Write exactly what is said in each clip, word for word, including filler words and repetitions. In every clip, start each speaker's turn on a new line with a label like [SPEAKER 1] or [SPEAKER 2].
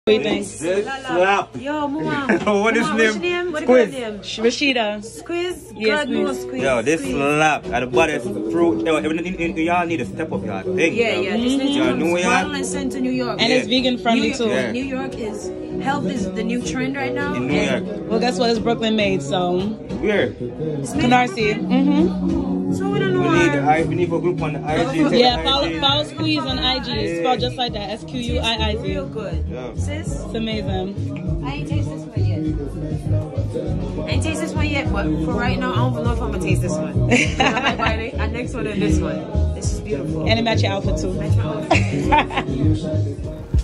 [SPEAKER 1] What do you think?
[SPEAKER 2] This slap.
[SPEAKER 3] Yo, Mama.
[SPEAKER 2] What is
[SPEAKER 3] Mama,
[SPEAKER 2] name?
[SPEAKER 3] What's your name? What
[SPEAKER 1] Squiz.
[SPEAKER 3] is your name?
[SPEAKER 1] Rashida.
[SPEAKER 3] Squeeze?
[SPEAKER 1] Yes,
[SPEAKER 3] God knows
[SPEAKER 1] please.
[SPEAKER 3] Squeeze.
[SPEAKER 2] Yo, this
[SPEAKER 3] Squeeze.
[SPEAKER 2] slap. And the baddest fruit. Yo, y'all need to step up your thing.
[SPEAKER 3] Yeah,
[SPEAKER 2] yo.
[SPEAKER 3] yeah. This needs to
[SPEAKER 2] Yo,
[SPEAKER 3] come
[SPEAKER 2] New York.
[SPEAKER 3] bottle and sent to New York.
[SPEAKER 1] And
[SPEAKER 2] Yeah.
[SPEAKER 1] it's vegan
[SPEAKER 3] New
[SPEAKER 1] friendly
[SPEAKER 3] York,
[SPEAKER 1] too.
[SPEAKER 2] Yeah.
[SPEAKER 3] New York is, health is the new trend right now.
[SPEAKER 2] In New York.
[SPEAKER 1] Well, guess what? It's Brooklyn made, so.
[SPEAKER 2] Where?
[SPEAKER 1] Canarsie. Mm-hmm.
[SPEAKER 3] So we don't know
[SPEAKER 2] We need,
[SPEAKER 3] why.
[SPEAKER 2] I, we need a group on the I G. take
[SPEAKER 1] Yeah,
[SPEAKER 2] the
[SPEAKER 1] follow,
[SPEAKER 2] I G.
[SPEAKER 1] follow Squeeze on I G. It's spelled just like that. S Q U I I Z.
[SPEAKER 3] Real good.
[SPEAKER 2] Yeah.
[SPEAKER 3] Sis?
[SPEAKER 1] It's amazing.
[SPEAKER 3] I ain't taste this one yet. I ain't taste this one yet, but for right now, I don't know if I'm gonna taste this one. I might buy it. Our next one and this one. This is beautiful.
[SPEAKER 1] And it match your outfit too.
[SPEAKER 3] Match my outfit.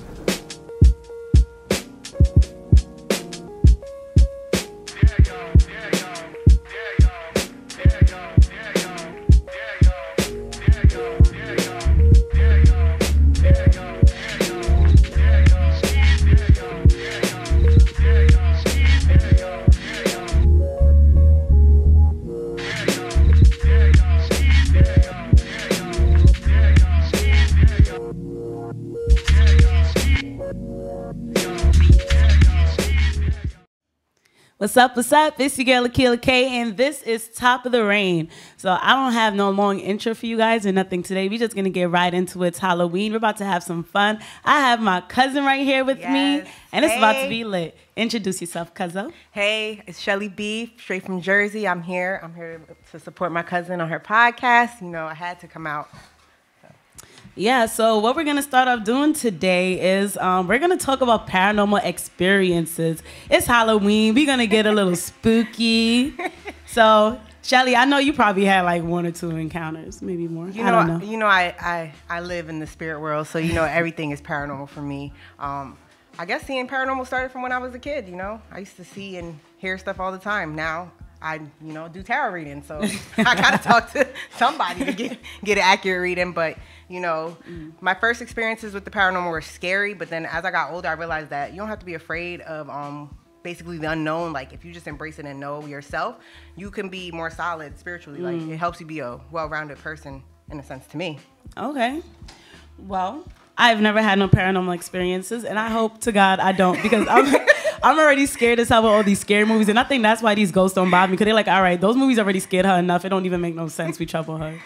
[SPEAKER 1] What's up, what's up? It's your girl, Akila K, and this is Top of the Rain. So I don't have no long intro for you guys or nothing today. We're just going to get right into it. It's Halloween. We're about to have some fun. I have my cousin right here with
[SPEAKER 4] Yes.
[SPEAKER 1] me, and it's
[SPEAKER 4] Hey.
[SPEAKER 1] about to be lit. Introduce yourself, cousin.
[SPEAKER 4] Hey, it's Shelly B, straight from Jersey. I'm here. I'm here to support my cousin on her podcast. You know, I had to come out.
[SPEAKER 1] Yeah, so what we're going to start off doing today is um, we're going to talk about paranormal experiences. It's Halloween. We're going to get a little spooky. So, Shelly, I know you probably had like one or two encounters, maybe more.
[SPEAKER 4] You
[SPEAKER 1] I
[SPEAKER 4] know,
[SPEAKER 1] don't know.
[SPEAKER 4] you know, I, I, I live in the spirit world, so you know everything is paranormal for me. Um, I guess seeing paranormal started from when I was a kid. You know, I used to see and hear stuff all the time. Now I, you know, do tarot reading, so I gotta talk to somebody to get get an accurate reading. But you know, mm. my first experiences with the paranormal were scary. But then as I got older, I realized that you don't have to be afraid of um, basically the unknown. Like if you just embrace it and know yourself, you can be more solid spiritually. Mm. Like it helps you be a well-rounded person in a sense to me.
[SPEAKER 1] Okay. Well, I've never had no paranormal experiences, and I hope to God I don't, because I'm I'm already scared as hell with all these scary movies, and I think that's why these ghosts don't bother me, because they're like, all right, those movies already scared her enough. It don't even make no sense. We trouble her.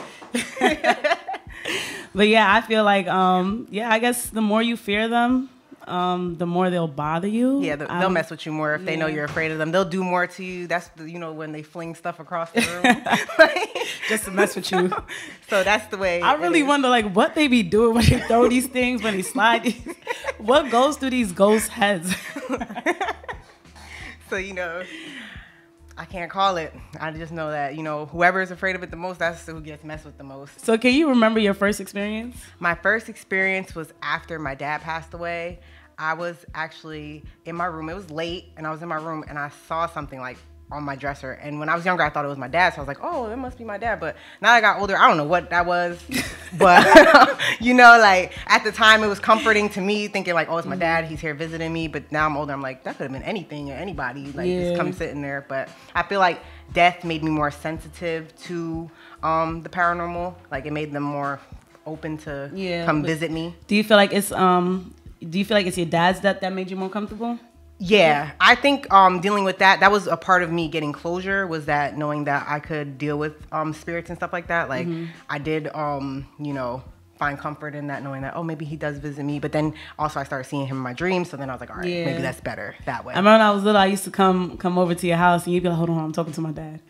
[SPEAKER 1] But yeah, I feel like, um, yeah, I guess the more you fear them, um, the more they'll bother you.
[SPEAKER 4] Yeah, they'll, they'll mess with you more if they
[SPEAKER 1] yeah.
[SPEAKER 4] know you're afraid of them. They'll do more to you. That's the, you know, when they fling stuff across the room.
[SPEAKER 1] Just to mess with you.
[SPEAKER 4] So, so that's the way.
[SPEAKER 1] I really wonder, like, what they be doing when they throw these things, when they slide these. What goes through these ghost heads?
[SPEAKER 4] So, you know, I can't call it. I just know that, you know, whoever is afraid of it the most, that's who gets messed with the most.
[SPEAKER 1] So can you remember your first experience?
[SPEAKER 4] My first experience was after my dad passed away. I was actually in my room. It was late, and I was in my room, and I saw something like on my dresser. And when I was younger, I thought it was my dad. So I was like, oh, it must be my dad. But now that I got older, I don't know what that was. But, you know, like at the time, it was comforting to me, thinking like, oh, it's my dad. He's here visiting me. But now I'm older. I'm like, that could have been anything or anybody. Like,
[SPEAKER 1] yeah.
[SPEAKER 4] just come sitting there. But I feel like death made me more sensitive to um, the paranormal. Like, it made them more open to
[SPEAKER 1] yeah,
[SPEAKER 4] come visit me.
[SPEAKER 1] Do you feel like it's um? Do you feel like it's your dad's death that made you more comfortable?
[SPEAKER 4] Yeah, I think um, dealing with that, that was a part of me getting closure, was that knowing that I could deal with um, spirits and stuff like that. Like, mm-hmm. I did, um, you know, find comfort in that, knowing that, oh, maybe he does visit me. But then also I started seeing him in my dreams. So then I was like, all right,
[SPEAKER 1] yeah.
[SPEAKER 4] maybe that's better that way.
[SPEAKER 1] I remember when I was little, I used to come come over to your house and you'd be like, hold on, I'm talking to my dad.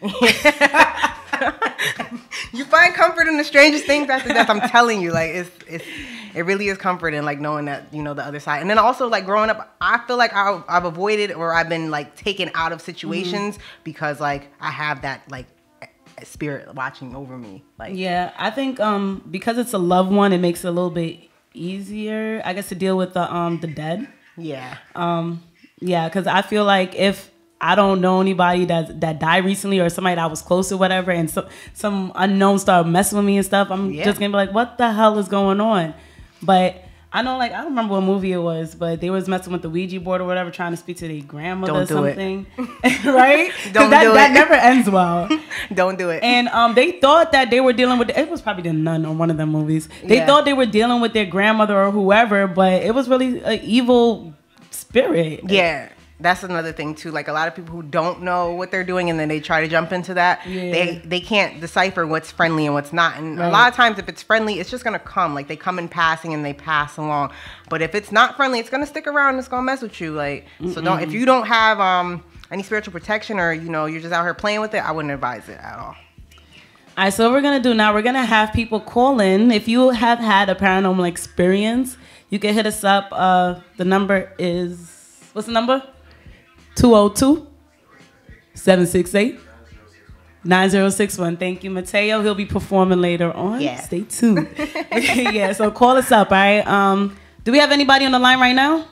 [SPEAKER 4] You find comfort in the strangest things after death. I'm telling you, like, it's it's it really is comforting, like knowing that, you know, the other side. And then also, like, growing up, I feel like I, I've avoided, or I've been like taken out of situations mm-hmm. because like I have that like spirit watching over me. Like,
[SPEAKER 1] yeah, I think um because it's a loved one, it makes it a little bit easier, I guess, to deal with the um the dead.
[SPEAKER 4] Yeah.
[SPEAKER 1] Um yeah, because I feel like if I don't know anybody that that died recently, or somebody that I was close to, whatever, and so, some unknown started messing with me and stuff, I'm yeah. just gonna be like, what the hell is going on? But I know, like, I don't remember what movie it was, but they was messing with the Ouija board or whatever, trying to speak to their grandmother
[SPEAKER 4] don't
[SPEAKER 1] or
[SPEAKER 4] do
[SPEAKER 1] something. Right?
[SPEAKER 4] Don't
[SPEAKER 1] that,
[SPEAKER 4] do
[SPEAKER 1] that
[SPEAKER 4] it.
[SPEAKER 1] never ends well.
[SPEAKER 4] Don't do it.
[SPEAKER 1] And um, they thought that they were dealing with, it was probably the nun on one of them movies. They
[SPEAKER 4] yeah.
[SPEAKER 1] thought they were dealing with their grandmother or whoever, but it was really an evil spirit.
[SPEAKER 4] Yeah. That's another thing too. Like a lot of people who don't know what they're doing and then they try to jump into that. Yeah. They they can't decipher what's friendly and what's not. And right. a lot of times if it's friendly, it's just gonna come. Like they come in passing and they pass along. But if it's not friendly, it's gonna stick around and it's gonna mess with you. Like Mm-mm. so don't if you don't have um any spiritual protection or you know, you're just out here playing with it, I wouldn't advise it at all.
[SPEAKER 1] All right, so what we're gonna do now, we're gonna have people call in. If you have had a paranormal experience, you can hit us up. Uh the number is what's the number? two oh two, seven six eight, nine oh six one. Thank you, Mateo. He'll be performing later on.
[SPEAKER 4] Yeah.
[SPEAKER 1] Stay tuned. Yeah, so call us up, all right? Um, do we have anybody on the line right now?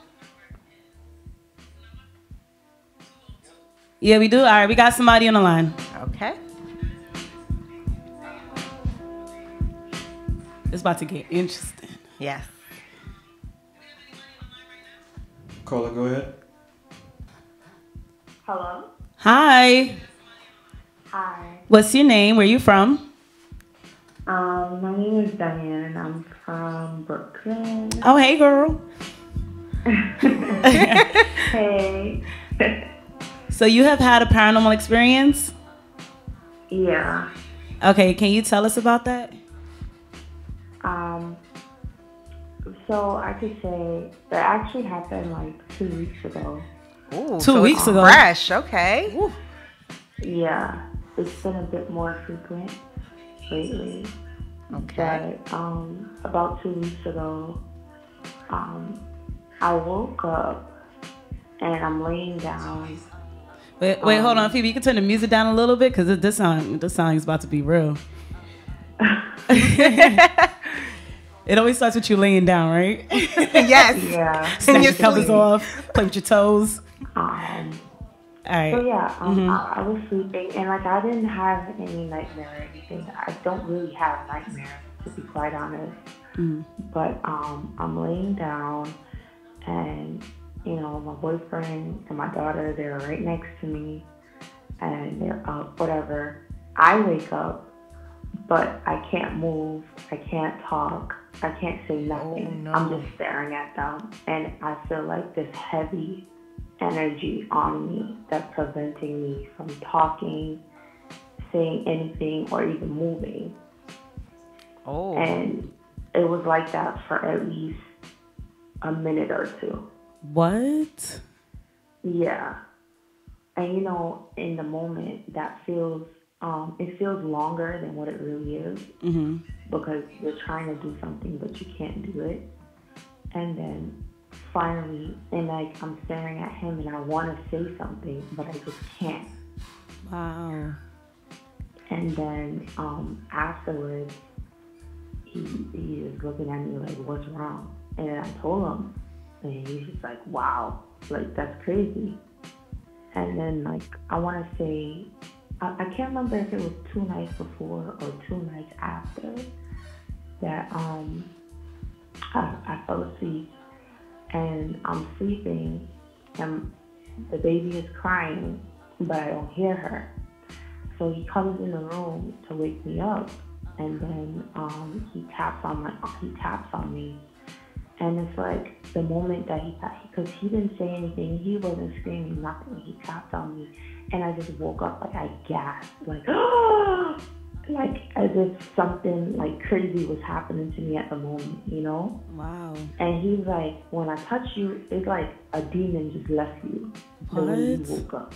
[SPEAKER 1] Yeah, we do. All right, we got somebody on the line.
[SPEAKER 4] Okay.
[SPEAKER 1] It's about to get interesting.
[SPEAKER 4] Yes.
[SPEAKER 5] Caller, go ahead.
[SPEAKER 6] Hello.
[SPEAKER 1] Hi.
[SPEAKER 6] Hi.
[SPEAKER 1] What's your name? Where you from?
[SPEAKER 6] Um, my name is Diane, and I'm from Brooklyn.
[SPEAKER 1] Oh, hey, girl.
[SPEAKER 6] Hey.
[SPEAKER 1] So you have had a paranormal experience?
[SPEAKER 6] Yeah.
[SPEAKER 1] Okay, can you tell us about that?
[SPEAKER 6] Um. So I could say that actually happened like two weeks ago.
[SPEAKER 4] Ooh,
[SPEAKER 1] Two
[SPEAKER 4] so
[SPEAKER 1] weeks
[SPEAKER 4] it's
[SPEAKER 1] ago.
[SPEAKER 4] Fresh, okay.
[SPEAKER 1] Ooh.
[SPEAKER 6] Yeah, it's been a bit more frequent lately.
[SPEAKER 4] Okay.
[SPEAKER 6] But um, about two weeks ago, um, I woke up and I'm laying down.
[SPEAKER 1] Wait, wait,
[SPEAKER 6] um,
[SPEAKER 1] hold on, Phoebe. You can turn the music down a little bit because this song, this song is about to be real. It always starts with you laying down, right?
[SPEAKER 4] Yes.
[SPEAKER 6] Yeah.
[SPEAKER 1] Snatch your covers off, play with your toes.
[SPEAKER 6] Um.
[SPEAKER 1] All right.
[SPEAKER 6] So yeah, um,
[SPEAKER 1] Mm-hmm.
[SPEAKER 6] I, I was sleeping and like I didn't have any nightmare or anything. I don't really have nightmares, to be quite honest.
[SPEAKER 1] Mm.
[SPEAKER 6] But um, I'm laying down, and you know my boyfriend and my daughter, they're right next to me, and they're up, whatever. I wake up, but I can't move. I can't talk. I can't say nothing.
[SPEAKER 4] Oh, no.
[SPEAKER 6] I'm just staring at them, and I feel like this heavy energy on me that's preventing me from talking, saying anything, or even moving.
[SPEAKER 4] Oh.
[SPEAKER 6] And it was like that for at least a minute or two.
[SPEAKER 1] What?
[SPEAKER 6] Yeah. And you know, in the moment, that feels, um, it feels longer than what it really is.
[SPEAKER 1] Mm-hmm.
[SPEAKER 6] Because you're trying to do something, but you can't do it. And then finally, and like I'm staring at him and I want to say something, but I just can't.
[SPEAKER 1] Wow.
[SPEAKER 6] And then um, afterwards, he he is looking at me like, "What's wrong?" And I told him, and he's just like, "Wow, like that's crazy." And then like I want to say, I, I can't remember if it was two nights before or two nights after that um I, I fell asleep and I'm sleeping and the baby is crying, but I don't hear her. So he comes in the room to wake me up, and then um, he taps on my he taps on me, and it's like the moment that he because he didn't say anything, he wasn't screaming, nothing. He tapped on me, and I just woke up like I gasped, like like as if something like crazy was happening to me at the moment, you know?
[SPEAKER 1] Wow.
[SPEAKER 6] And he's like, when I touch you, it's like a demon just left you.
[SPEAKER 1] What?
[SPEAKER 6] The way you woke up.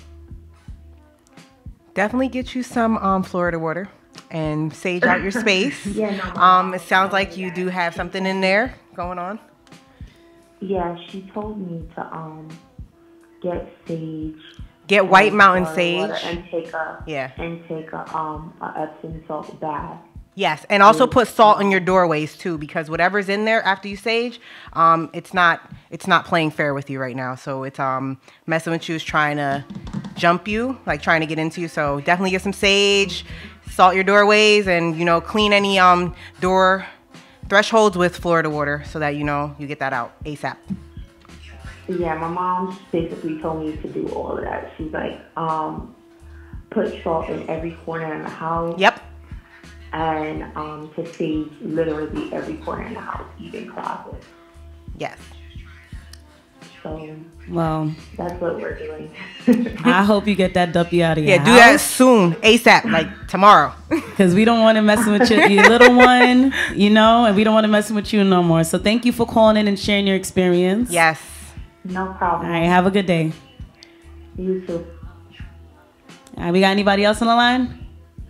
[SPEAKER 4] Definitely get you some um, Florida water and sage out your space.
[SPEAKER 6] Yeah, no,
[SPEAKER 4] um, it sounds like you do have something in there going on.
[SPEAKER 6] Yeah, she told me to um get sage.
[SPEAKER 4] Get White
[SPEAKER 6] and
[SPEAKER 4] Mountain
[SPEAKER 6] water,
[SPEAKER 4] sage.
[SPEAKER 6] water, and take a
[SPEAKER 4] Yeah.
[SPEAKER 6] and take a um a Epsom salt bath.
[SPEAKER 4] Yes, and also put salt in your doorways too, because whatever's in there after you sage, um, it's not it's not playing fair with you right now. So it's um messing with you, is trying to jump you, like trying to get into you. So definitely get some sage, salt your doorways, and you know clean any um door thresholds with Florida water so that you know you get that out ASAP.
[SPEAKER 6] Yeah, my mom basically told me to do all of that. She's like, um, put salt in every corner in the house.
[SPEAKER 4] Yep.
[SPEAKER 6] And um, to sage literally every corner in the house, even closets.
[SPEAKER 4] Yes.
[SPEAKER 6] So
[SPEAKER 1] well,
[SPEAKER 6] that's what we're doing.
[SPEAKER 1] I hope you get that duppy out of your
[SPEAKER 4] Yeah,
[SPEAKER 1] house.
[SPEAKER 4] do that soon, ASAP, like tomorrow.
[SPEAKER 1] Because we don't want to mess with your, your little one, you know, and we don't want to mess with you no more. So thank you for calling in and sharing your experience.
[SPEAKER 4] Yes.
[SPEAKER 6] No problem.
[SPEAKER 1] All right, have a good day.
[SPEAKER 6] You too.
[SPEAKER 1] All right, we got anybody else on the line?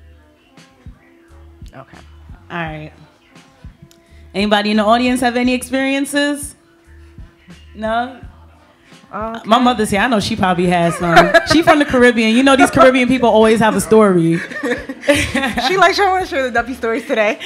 [SPEAKER 4] Okay.
[SPEAKER 1] All right. Anybody in the audience have any experiences? No?
[SPEAKER 4] Okay.
[SPEAKER 1] My mother's here. I know she probably has some. She from the Caribbean. You know these Caribbean people always have a story.
[SPEAKER 4] She like, I want to share the duppy stories today.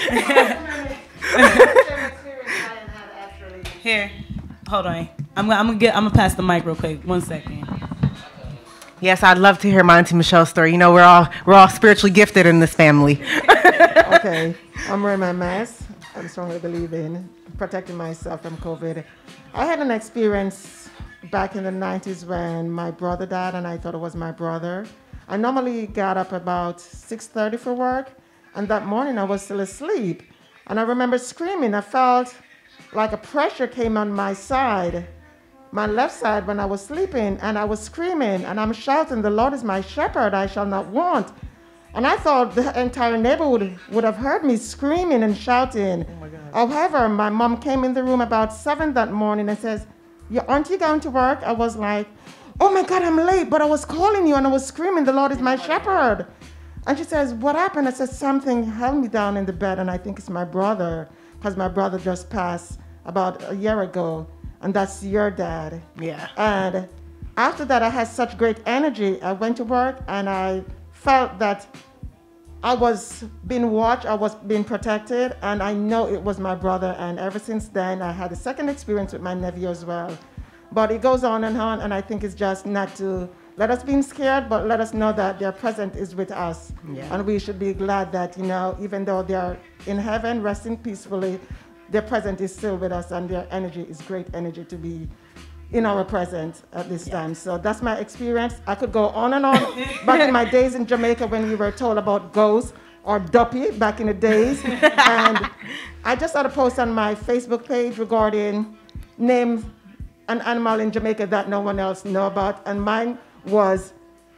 [SPEAKER 1] Here, hold on. I'm gonna, I'm gonna get. I'm gonna pass the mic real quick. One second.
[SPEAKER 4] Yes, I'd love to hear my Auntie Michelle's story. You know, we're all we're all spiritually gifted in this family.
[SPEAKER 7] Okay, I'm wearing my mask. I strongly believe in protecting myself from COVID. I had an experience back in the nineties when my brother died, and I thought it was my brother. I normally got up about six thirty for work, and that morning I was still asleep. And I remember screaming. I felt like a pressure came on my side, my left side when I was sleeping, and I was screaming, and I'm shouting, "The Lord is my shepherd, I shall not want." And I thought the entire neighborhood would have heard me screaming and shouting. Oh my God. However, my mom came in the room about seven that morning and says, "You aren't you going to work?" I was like, "Oh my God, I'm late, but I was calling you and I was screaming, 'The Lord is my shepherd.'" And she says, "What happened?" I said, "Something held me down in the bed, and I think it's my brother, because my brother just passed about a year ago, and that's your dad."
[SPEAKER 4] Yeah.
[SPEAKER 7] And after that, I had such great energy. I went to work, and I felt that I was being watched, I was being protected, and I know it was my brother. And ever since then, I had a second experience with my nephew as well. But it goes on and on, and I think it's just not to let us be scared, but let us know that their presence is with us.
[SPEAKER 4] Yeah.
[SPEAKER 7] And we should be glad that, you know, even though they are in heaven, resting peacefully, their presence is still with us, and their energy is great energy to be in our presence at this time. So that's my experience. I could go on and on. Back in my days in Jamaica when we were told about ghosts or duppy back in the days. And I just had a post on my Facebook page regarding name an animal in Jamaica that no one else know about. And mine was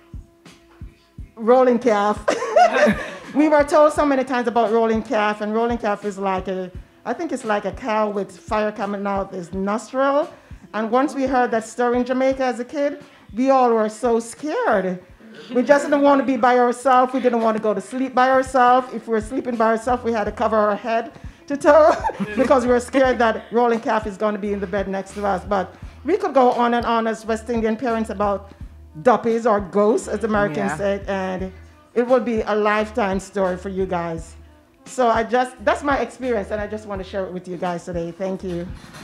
[SPEAKER 7] rolling calf. We were told so many times about rolling calf, and rolling calf is like a, I think it's like a cow with fire coming out his nostril. And once we heard that story in Jamaica as a kid, we all were so scared. We just didn't want to be by ourselves. We didn't want to go to sleep by ourselves. If we were sleeping by ourselves, we had to cover our head to toe because we were scared that rolling calf is going to be in the bed next to us. But we could go on and on as West Indian parents about duppies or ghosts, as Americans
[SPEAKER 4] Yeah.
[SPEAKER 7] say, and it will be a lifetime story for you guys. So I just, that's my experience, and I just want to share it with you guys today. Thank you.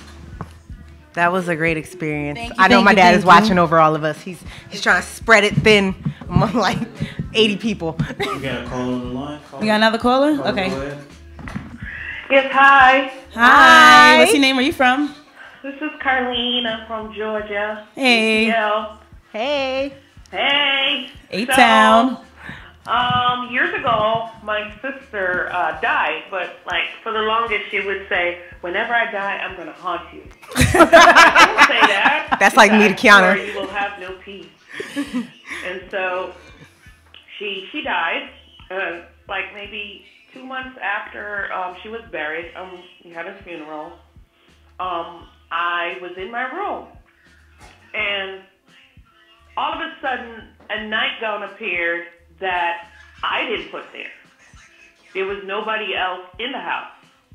[SPEAKER 4] That was a great experience.
[SPEAKER 1] Thank you,
[SPEAKER 4] I know
[SPEAKER 1] thank
[SPEAKER 4] my
[SPEAKER 1] you,
[SPEAKER 4] dad
[SPEAKER 1] thank
[SPEAKER 4] is
[SPEAKER 1] you.
[SPEAKER 4] watching over all of us. He's he's trying to spread it thin among like eighty people.
[SPEAKER 5] We got a call on the line. Call
[SPEAKER 1] We got another caller?
[SPEAKER 5] Caller,
[SPEAKER 1] Okay.
[SPEAKER 5] go ahead.
[SPEAKER 8] Yes, hi.
[SPEAKER 1] Hi. What's your name? Where you from?
[SPEAKER 8] This is Carlene. I'm from Georgia.
[SPEAKER 1] Hey.
[SPEAKER 8] Yeah.
[SPEAKER 4] Hey.
[SPEAKER 8] Hey.
[SPEAKER 1] A-Town.
[SPEAKER 8] So, um, years ago, my sister uh, died, but like for the longest, she would say, "Whenever I die, I'm gonna haunt you." I don't say that.
[SPEAKER 4] That's like me to Kiana.
[SPEAKER 8] Or you will have no peace. And so she she died, uh, like maybe two months after um, she was buried. Um, we had a funeral. Um, I was in my room, and all of a sudden, a nightgown appeared that I didn't put there. There was nobody else in the house.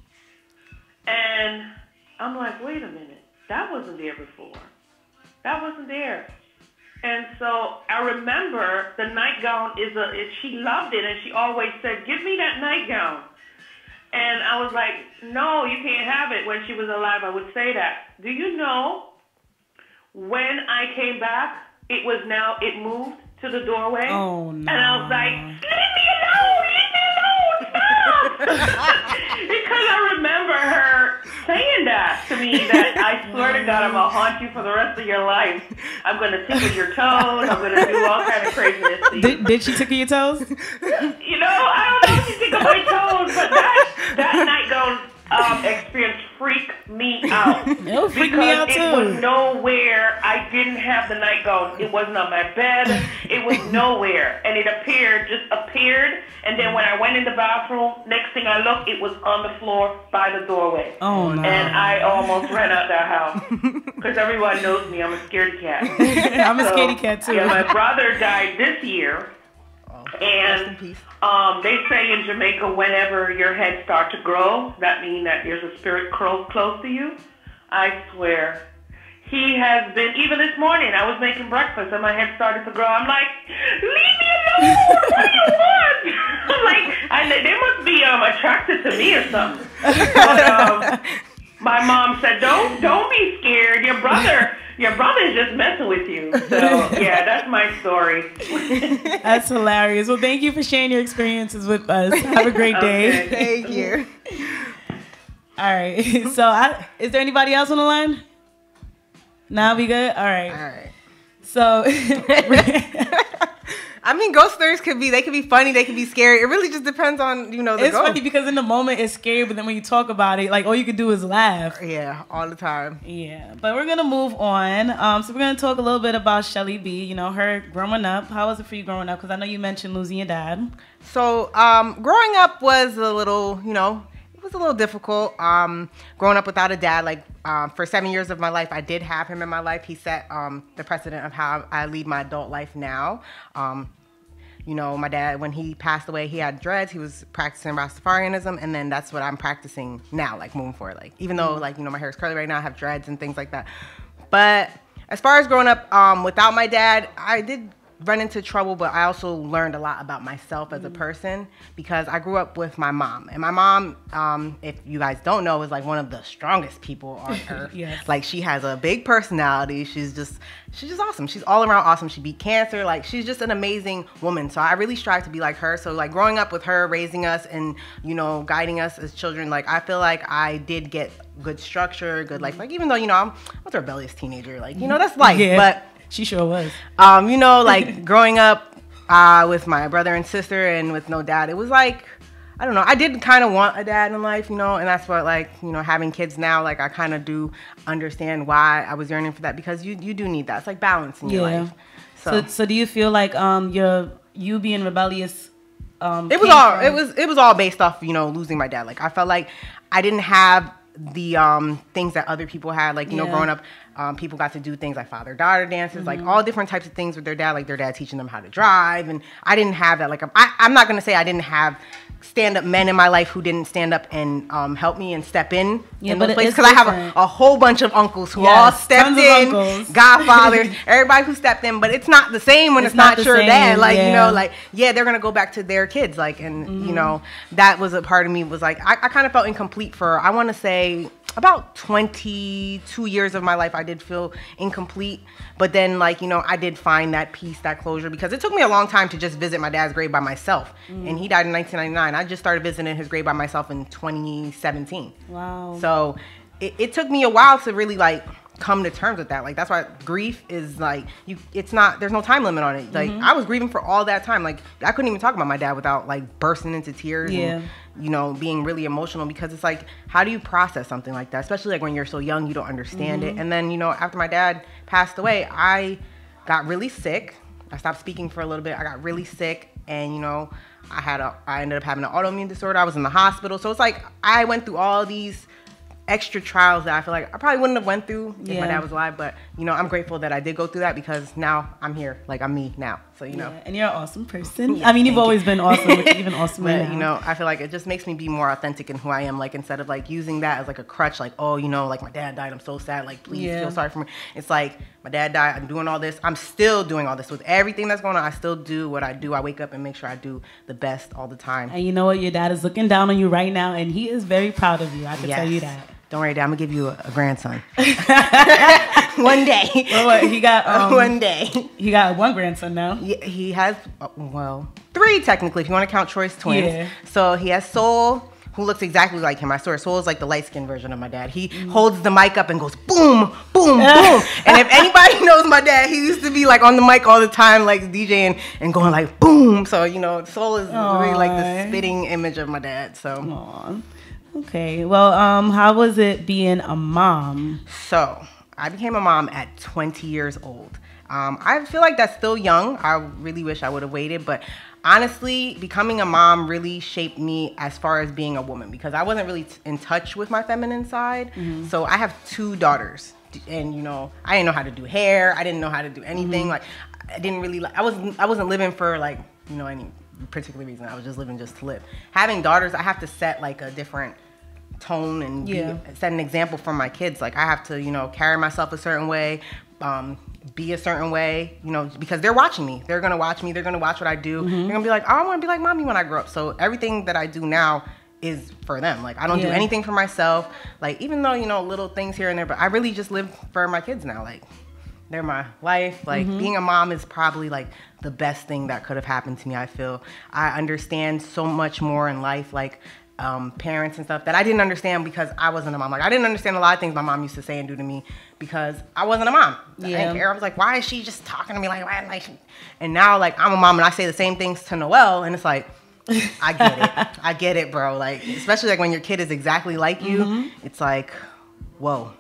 [SPEAKER 8] And I'm like, wait a minute, that wasn't there before. That wasn't there. And so I remember the nightgown is a, is, she loved it, and she always said, "Give me that nightgown." And I was like, "No, you can't have it." When she was alive, I would say that. Do you know, when I came back, it was now, it moved to the doorway.
[SPEAKER 1] Oh, no.
[SPEAKER 8] And I was like, "Leave me alone, leave me alone, stop." Because I remember her saying that to me, that I swear to God, I'm going to haunt you for the rest of your life. I'm going to tickle your toes. I'm going to do all kind of craziness to you.
[SPEAKER 1] Did, did she tickle your toes?
[SPEAKER 8] You know, I don't know if she tickled my toes, but that, that nightgown um, experience freaked me out.
[SPEAKER 1] It'll freak
[SPEAKER 8] because
[SPEAKER 1] me out
[SPEAKER 8] it
[SPEAKER 1] too.
[SPEAKER 8] was nowhere. I didn't have the night gown. It wasn't on my bed. It was nowhere. And it appeared, just appeared. And then when I went in the bathroom, next thing I looked, it was on the floor by the doorway.
[SPEAKER 1] Oh, no.
[SPEAKER 8] And I almost ran out that house. Because everyone knows me. I'm a scaredy cat.
[SPEAKER 1] I'm a
[SPEAKER 8] So,
[SPEAKER 1] scaredy cat too.
[SPEAKER 8] Yeah, my brother died this year. And um, they say in Jamaica, whenever your head starts to grow, that means that there's a spirit close, close to you. I swear. He has been, even this morning, I was making breakfast and my head started to grow. I'm like, leave me alone. What do you want? I'm like, I, they must be um, attracted to me or something. But, um, my mom said, don't, don't be scared. Your brother... Your brother's just messing with you. So, yeah, that's my story.
[SPEAKER 1] That's hilarious. Well, thank you for sharing your experiences with us. Have a great day.
[SPEAKER 8] Okay.
[SPEAKER 4] Thank you.
[SPEAKER 1] All right. So, I, is there anybody else on the line? Nah, we good? All right.
[SPEAKER 4] All right.
[SPEAKER 1] So,
[SPEAKER 4] I mean, ghost stories could be, they could be funny, they could be scary. It really just depends on, you know, the
[SPEAKER 1] it's
[SPEAKER 4] ghost.
[SPEAKER 1] funny because in the moment it's scary, but then when you talk about it, like all you can do is laugh.
[SPEAKER 4] Yeah, all the time.
[SPEAKER 1] Yeah, but we're gonna move on. Um, so we're gonna talk a little bit about Shelly B. You know, her growing up. How was it for you growing up? Because I know you mentioned losing your dad.
[SPEAKER 4] So, um, growing up was a little, you know, it was a little difficult. Um, growing up without a dad, like um, for seven years of my life, I did have him in my life. He set um, the precedent of how I lead my adult life now. Um, you know, my dad, when he passed away, he had dreads. He was practicing Rastafarianism, and then that's what I'm practicing now, like moving forward. Like even though, like you know, my hair is curly right now, I have dreads and things like that. But as far as growing up um, without my dad, I did run into trouble, but I also learned a lot about myself as a person because I grew up with my mom. And my mom, um, if you guys don't know, is like one of the strongest people on earth.
[SPEAKER 1] Yes.
[SPEAKER 4] Like she has a big personality. She's just, she's just awesome. She's all around awesome. She beat cancer. Like she's just an amazing woman. So I really strive to be like her. So like growing up with her, raising us and, you know, guiding us as children, like I feel like I did get good structure, good life. Like even though, you know, I'm, I was a rebellious teenager, like, you know, that's life.
[SPEAKER 1] Yeah.
[SPEAKER 4] But
[SPEAKER 1] She sure was.
[SPEAKER 4] Um, you know, like growing up uh, with my brother and sister and with no dad, it was like, I don't know, I did kind of want a dad in life, you know, and that's what like, you know, having kids now, like I kind of do understand why I was yearning for that because you, you do need that. It's like balance in your
[SPEAKER 1] Yeah.
[SPEAKER 4] life.
[SPEAKER 1] So, so do you feel like um your you being rebellious? Um,
[SPEAKER 4] It was
[SPEAKER 1] came
[SPEAKER 4] all,
[SPEAKER 1] from-
[SPEAKER 4] it was, it was all based off, you know, losing my dad. Like I felt like I didn't have the um things that other people had, like you know
[SPEAKER 1] Yeah.
[SPEAKER 4] growing up um people got to do things like father-daughter dances,
[SPEAKER 1] Mm-hmm.
[SPEAKER 4] like all different types of things with their dad, like their dad teaching them how to drive, and I didn't have that. Like I, I'm not gonna say I didn't have stand-up men in my life who didn't stand up and um help me and step in
[SPEAKER 1] Yeah,
[SPEAKER 4] in
[SPEAKER 1] but
[SPEAKER 4] those
[SPEAKER 1] it-
[SPEAKER 4] places
[SPEAKER 1] it's
[SPEAKER 4] because I have
[SPEAKER 1] different.
[SPEAKER 4] a, a whole bunch of uncles who
[SPEAKER 1] Yes,
[SPEAKER 4] all stepped
[SPEAKER 1] tons of
[SPEAKER 4] in,
[SPEAKER 1] uncles.
[SPEAKER 4] godfathers, everybody who stepped in, but it's not the same when
[SPEAKER 1] It's
[SPEAKER 4] it's,
[SPEAKER 1] not
[SPEAKER 4] not,
[SPEAKER 1] the
[SPEAKER 4] your
[SPEAKER 1] same,
[SPEAKER 4] dad. Like you
[SPEAKER 1] yeah.
[SPEAKER 4] know, like yeah, they're gonna go back to their kids, like and you know that was a part of me was like I, I kind of felt incomplete for I want to say about twenty-two years of my life. I did feel incomplete, but then like you know I did find that peace, that closure, because it took me a long time to just visit my dad's grave by myself. And he died in nineteen ninety-nine. I just started visiting his grave by myself in twenty seventeen.
[SPEAKER 1] Wow.
[SPEAKER 4] So it, it took me a while to really like come to terms with that. Like that's why grief is like you it's not there's no time limit on it. Like I was grieving for all that time. Like I couldn't even talk about my dad without like bursting into tears
[SPEAKER 1] Yeah.
[SPEAKER 4] and you know being really emotional, because it's like how do you process something like that, especially like when you're so young, you don't understand it. And then you know after my dad passed away, I got really sick. I stopped speaking for a little bit. I got really sick, and you know I had a I ended up having an autoimmune disorder. I was in the hospital. So it's like I went through all these extra trials that I feel like I probably wouldn't have went through if
[SPEAKER 1] Yeah.
[SPEAKER 4] my dad was alive. But you know, I'm grateful that I did go through that because now I'm here. Like I'm me now. So you know.
[SPEAKER 1] Yeah, and you're an awesome person.
[SPEAKER 4] Yeah,
[SPEAKER 1] I mean, you've
[SPEAKER 4] thank you.
[SPEAKER 1] always been awesome, but even awesome
[SPEAKER 4] But
[SPEAKER 1] now.
[SPEAKER 4] you know, I feel like it just makes me be more authentic in who I am. Like instead of like using that as like a crutch, like oh, you know, like my dad died, I'm so sad. Like please
[SPEAKER 1] Yeah.
[SPEAKER 4] feel sorry for me. It's like my dad died. I'm doing all this. I'm still doing all this with everything that's going on. I still do what I do. I wake up and make sure I do the best all the time.
[SPEAKER 1] And you know what? Your dad is looking down on you right now, and he is very proud of you. I can
[SPEAKER 4] Yes.
[SPEAKER 1] tell you that.
[SPEAKER 4] Don't worry, Dad. I'm gonna give you a, a grandson. One day.
[SPEAKER 1] Well, what, he got um,
[SPEAKER 4] One day.
[SPEAKER 1] He got one grandson now.
[SPEAKER 4] Yeah, he has, uh, well, three technically, if you want to count Troy's twins.
[SPEAKER 1] Yeah.
[SPEAKER 4] So he has Soul, who looks exactly like him. I swear, Soul is like the light-skinned version of my dad. He holds the mic up and goes boom, boom, boom. And if anybody knows my dad, he used to be like on the mic all the time, like DJing and going like boom. So, you know, Soul is really like the
[SPEAKER 1] Aw.
[SPEAKER 4] spitting image of my dad. So,
[SPEAKER 1] Aw. Okay. Well, um, how was it being a mom?
[SPEAKER 4] So I became a mom at twenty years old. Um, I feel like that's still young. I really wish I would have waited, but honestly, becoming a mom really shaped me as far as being a woman, because I wasn't really t- in touch with my feminine side. Mm-hmm. So I have two daughters, and you know, I didn't know how to do hair. I didn't know how to do anything. Mm-hmm. Like, I didn't really like. I wasn't. I wasn't living for like you know any particular reason. I was just living just to live. Having daughters, I have to set like a different tone and yeah. be, set an example for my kids. Like I have to, you know, carry myself a certain way, um, be a certain way, you know, because they're watching me. They're gonna watch me. They're gonna watch what I do. Mm-hmm. They're gonna be like, oh, I want to be like mommy when I grow up. So everything that I do now is for them. Like I don't yeah. do anything for myself. Like even though you know little things here and there, but I really just live for my kids now. Like they're my life. Like mm-hmm. being a mom is probably like the best thing that could have happened to me. I feel I understand so much more in life. Like. Um, parents and stuff that I didn't understand because I wasn't a mom. Like I didn't understand a lot of things my mom used to say and do to me because I wasn't a mom. Yeah. I didn't care. I was like, why is she just talking to me like, why? Like, and now like I'm a mom and I say the same things to Noelle and it's like, I get it. I get it, bro. Like especially like when your kid is exactly like you, mm-hmm. it's like, whoa.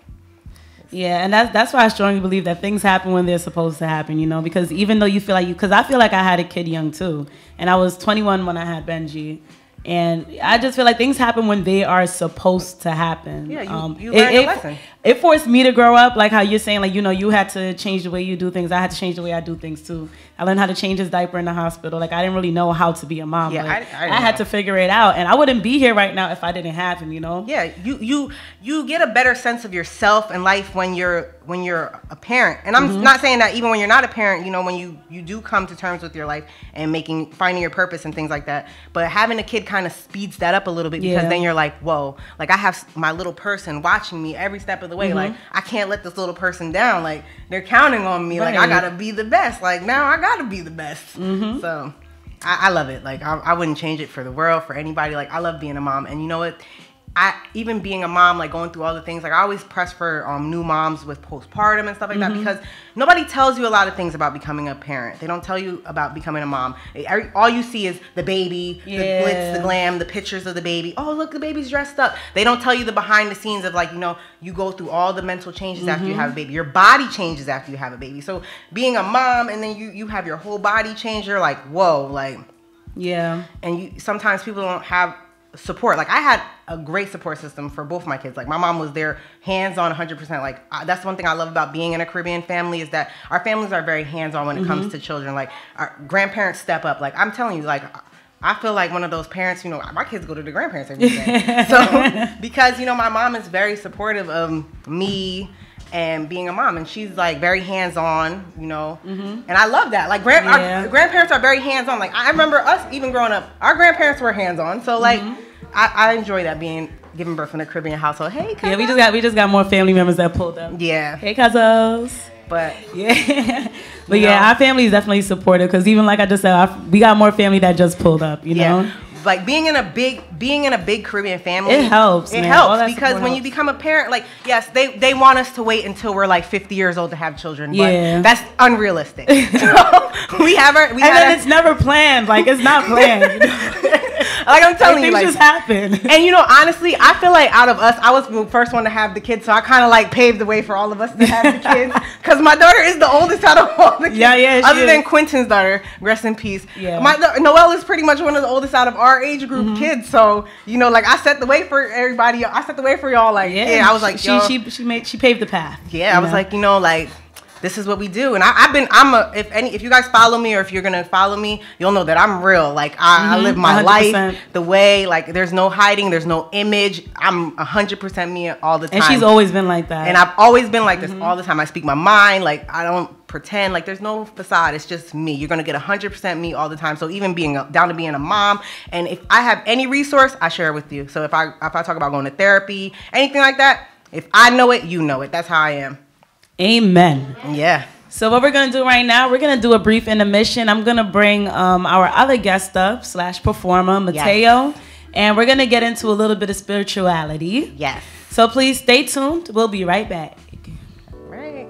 [SPEAKER 1] Yeah, and that's that's why I strongly believe that things happen when they're supposed to happen, you know, because even though you feel like you, because I feel like I had a kid young too, and I was twenty-one when I had Benji. And I just feel like things happen when they are supposed to happen.
[SPEAKER 4] Yeah, you,
[SPEAKER 1] um,
[SPEAKER 4] you learn
[SPEAKER 1] it,
[SPEAKER 4] a
[SPEAKER 1] it,
[SPEAKER 4] lesson.
[SPEAKER 1] It forced me to grow up, like how you're saying, like, you know, you had to change the way you do things. I had to change the way I do things, too. I learned how to change his diaper in the hospital. Like, I didn't really know how to be a mom.
[SPEAKER 4] Yeah,
[SPEAKER 1] but
[SPEAKER 4] I, I,
[SPEAKER 1] I had to figure it out. And I wouldn't be here right now if I didn't have him, you know?
[SPEAKER 4] Yeah, you you you get a better sense of yourself and life when you're when you're a parent. And I'm mm-hmm. not saying that even when you're not a parent, you know, when you, you do come to terms with your life and making finding your purpose and things like that. But having a kid kind of speeds that up a little bit because yeah. then you're like, whoa, like I have my little person watching me every step of the way. Mm-hmm. Like I can't let this little person down. Like they're counting on me. Right. Like I gotta be the best. Like now I gotta be the best. Mm-hmm. So I, I love it. Like I, I wouldn't change it for the world, for anybody. Like I love being a mom. And you know what? I even being a mom, like going through all the things, like I always press for um, new moms with postpartum and stuff like mm-hmm. that because nobody tells you a lot of things about becoming a parent. They don't tell you about becoming a mom. Every, all you see is the baby, yeah. the glitz, the glam, the pictures of the baby. Oh, look, the baby's dressed up. They don't tell you the behind the scenes of like, you know, you go through all the mental changes mm-hmm. after you have a baby. Your body changes after you have a baby. So being a mom and then you, you have your whole body change, you're like, whoa, like.
[SPEAKER 1] Yeah.
[SPEAKER 4] And you sometimes people don't have support. Like I had a great support system for both my kids. Like my mom was there hands-on one hundred percent. Like uh, that's one thing I love about being in a Caribbean family is that our families are very hands-on when it mm-hmm. comes to children. Like our grandparents step up. Like I'm telling you, like I feel like one of those parents, you know, my kids go to the grandparents every day. So because, you know, my mom is very supportive of me and being a mom, and she's like very hands-on, you know, mm-hmm. and I love that. Like grand, yeah. our grandparents are very hands-on. Like I remember us even growing up, our grandparents were hands-on. So like mm-hmm. I, I enjoy that being giving birth in a Caribbean household. Hey, cousin.
[SPEAKER 1] Yeah, we just got we just got more family members that pulled up.
[SPEAKER 4] Yeah.
[SPEAKER 1] Hey, cousins.
[SPEAKER 4] But
[SPEAKER 1] yeah, but yeah, know, our family is definitely supportive because even like I just said, our, we got more family that just pulled up. You yeah. know.
[SPEAKER 4] Like being in a big being in a big Caribbean family,
[SPEAKER 1] it helps.
[SPEAKER 4] It
[SPEAKER 1] man.
[SPEAKER 4] helps because when helps. you become a parent, like yes, they they want us to wait until we're like fifty years old to have children. Yeah, but that's unrealistic. So we have our, we
[SPEAKER 1] and then our, it's never planned. Like it's not planned. You know?
[SPEAKER 4] Like I'm telling like, you, like
[SPEAKER 1] things just happen.
[SPEAKER 4] And you know, honestly, I feel like out of us, I was the first one to have the kids, so I kind of like paved the way for all of us to have the kids. Because my daughter is the oldest out of all the kids.
[SPEAKER 1] Yeah, yeah.
[SPEAKER 4] Other than Quentin's daughter, rest in peace.
[SPEAKER 1] Yeah.
[SPEAKER 4] My Noelle is pretty much one of the oldest out of our age group mm-hmm. kids. So you know, like I set the way for everybody. I set the way for y'all. Like yeah, yeah I was like,
[SPEAKER 1] she
[SPEAKER 4] Yo.
[SPEAKER 1] she she made she paved the path.
[SPEAKER 4] Yeah, I was know? like, you know, like. This is what we do, and I, I've been. I'm a. If any, if you guys follow me, or if you're gonna follow me, you'll know that I'm real. Like I, mm-hmm, I live my one hundred percent life the way. Like there's no hiding. There's no image. I'm a hundred percent me all the time.
[SPEAKER 1] And she's always been like that.
[SPEAKER 4] And I've always been like this mm-hmm. all the time. I speak my mind. Like I don't pretend. Like there's no facade. It's just me. You're gonna get a hundred percent me all the time. So even being a, down to being a mom, and if I have any resource, I share it with you. So if I if I talk about going to therapy, anything like that, if I know it, you know it. That's how I am.
[SPEAKER 1] Amen.
[SPEAKER 4] Yeah.
[SPEAKER 1] So what we're going to do right now, we're going to do a brief intermission. I'm going to bring um, our other guest up, slash performer, Mateo. Yes. And we're going to get into a little bit of spirituality.
[SPEAKER 4] Yes.
[SPEAKER 1] So please stay tuned. We'll be right back.
[SPEAKER 4] Right.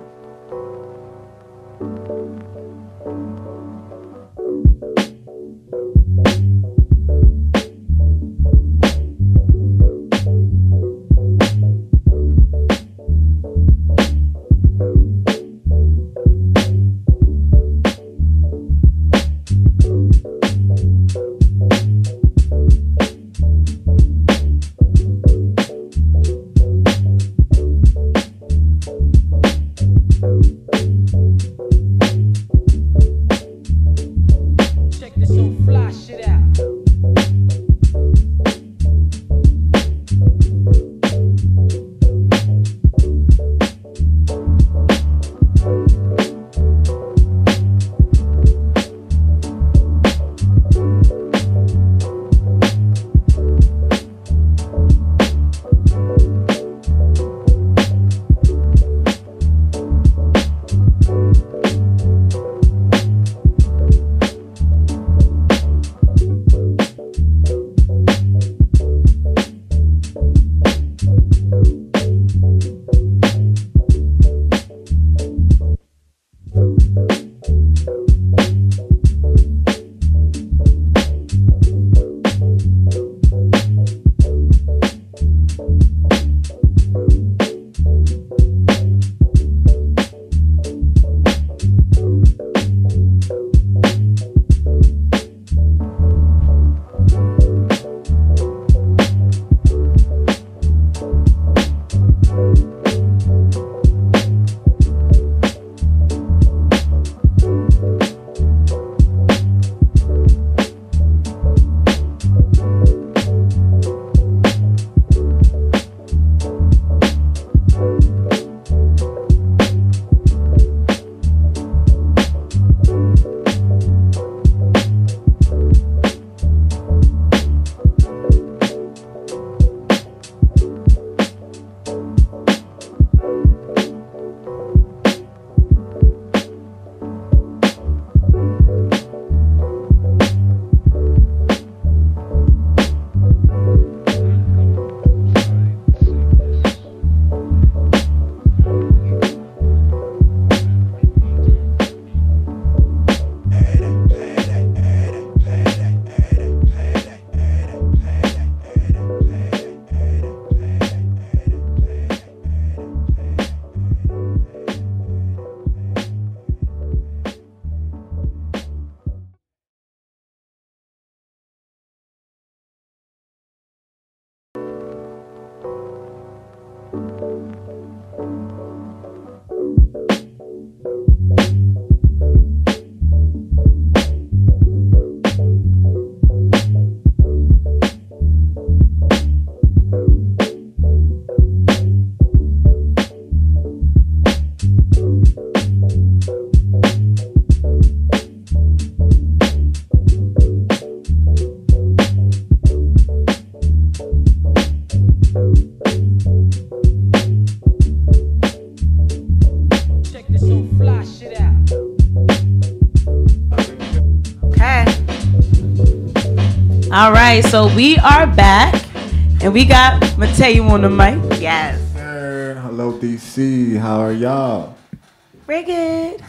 [SPEAKER 1] All right, so we are back, and we got Mateo on the mic.
[SPEAKER 4] Yes.
[SPEAKER 9] Hello, D C. How are y'all?
[SPEAKER 1] We're good.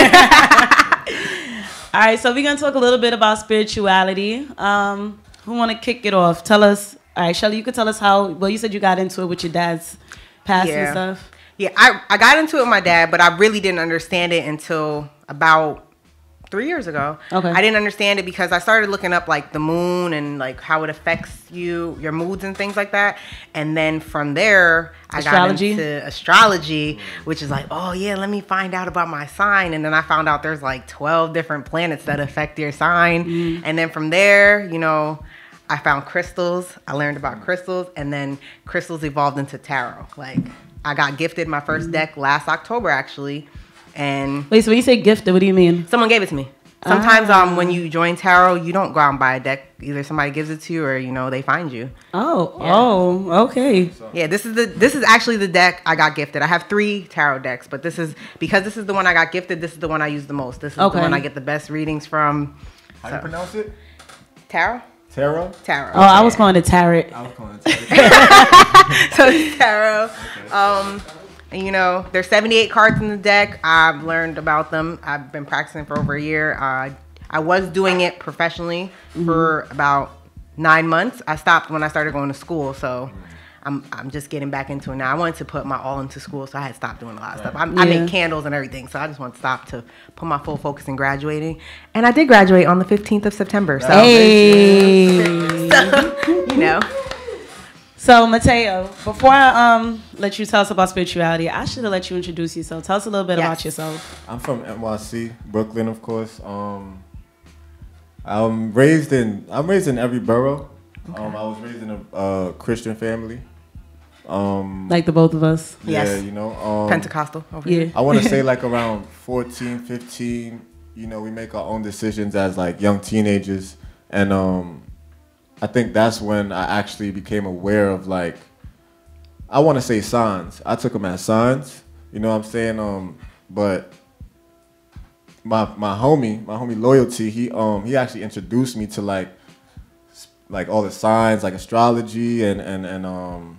[SPEAKER 1] All right, so we're gonna talk a little bit about spirituality. Um, who want to kick it off? Tell us. All right, Shelly, you could tell us how. Well, you said you got into it with your dad's past
[SPEAKER 4] Yeah.
[SPEAKER 1] and stuff.
[SPEAKER 4] Yeah, I, I got into it with my dad, but I really didn't understand it until about three years ago.
[SPEAKER 1] Okay.
[SPEAKER 4] I didn't understand it because I started looking up like the moon and like how it affects you, your moods and things like that. And then from there, I
[SPEAKER 1] Astrology?
[SPEAKER 4] got into astrology, which is like, oh yeah, let me find out about my sign. And then I found out there's like twelve different planets that affect your sign.
[SPEAKER 1] Mm.
[SPEAKER 4] And then from there, you know, I found crystals. I learned about crystals, and then crystals evolved into tarot. Like I got gifted my first deck last October actually. And
[SPEAKER 1] Wait, so when you say gifted, what do you mean?
[SPEAKER 4] someone gave it to me. Sometimes
[SPEAKER 1] Ah.
[SPEAKER 4] um when you join tarot, you don't go out and buy a deck. Either somebody gives it to you or you know they find you.
[SPEAKER 1] Oh,
[SPEAKER 4] Yeah.
[SPEAKER 1] oh, okay.
[SPEAKER 4] Yeah, this is the this is actually the deck I got gifted. I have three tarot decks, but this is because this is the one I got gifted, this is the one I use the most. This is
[SPEAKER 1] Okay.
[SPEAKER 4] the one I get the best readings from.
[SPEAKER 9] How do you
[SPEAKER 4] So-
[SPEAKER 9] pronounce it?
[SPEAKER 4] Tarot?
[SPEAKER 9] Tarot?
[SPEAKER 4] Tarot.
[SPEAKER 1] Oh, I was calling it tarot.
[SPEAKER 9] I was calling it tarot.
[SPEAKER 4] So it's tarot. Um, and, you know, there's seventy-eight cards in the deck. I've learned about them. I've been practicing for over a year. Uh, I was doing it professionally for about nine months. I stopped when I started going to school, so I'm I'm just getting back into it now. I wanted to put my all into school, so I had stopped doing a lot of stuff. I, I
[SPEAKER 1] Yeah.
[SPEAKER 4] make candles and everything, so I just want to stop to put my full focus in graduating. And I did graduate on the fifteenth of September, so,
[SPEAKER 1] Hey.
[SPEAKER 4] you know.
[SPEAKER 1] So, Mateo, before I um let you tell us about spirituality, I should have let you introduce yourself. Tell us a little bit
[SPEAKER 4] Yes.
[SPEAKER 1] about yourself.
[SPEAKER 9] I'm from N Y C, Brooklyn, of course. Um, I'm raised in I'm raised in every borough. Um, I was raised in a uh, Christian family. Um,
[SPEAKER 1] Like the both of us.
[SPEAKER 9] yeah,
[SPEAKER 4] Yes.
[SPEAKER 9] you know. Um,
[SPEAKER 4] Pentecostal over
[SPEAKER 1] Yeah.
[SPEAKER 4] here.
[SPEAKER 9] I want to say like around fourteen, fifteen, you know, we make our own decisions as like young teenagers. And um, I think that's when I actually became aware of like, I want to say signs. I took them as signs, you know what I'm saying? Um, but my my homie, my homie Loyalty, he um he actually introduced me to like s- like all the signs, like astrology and and and um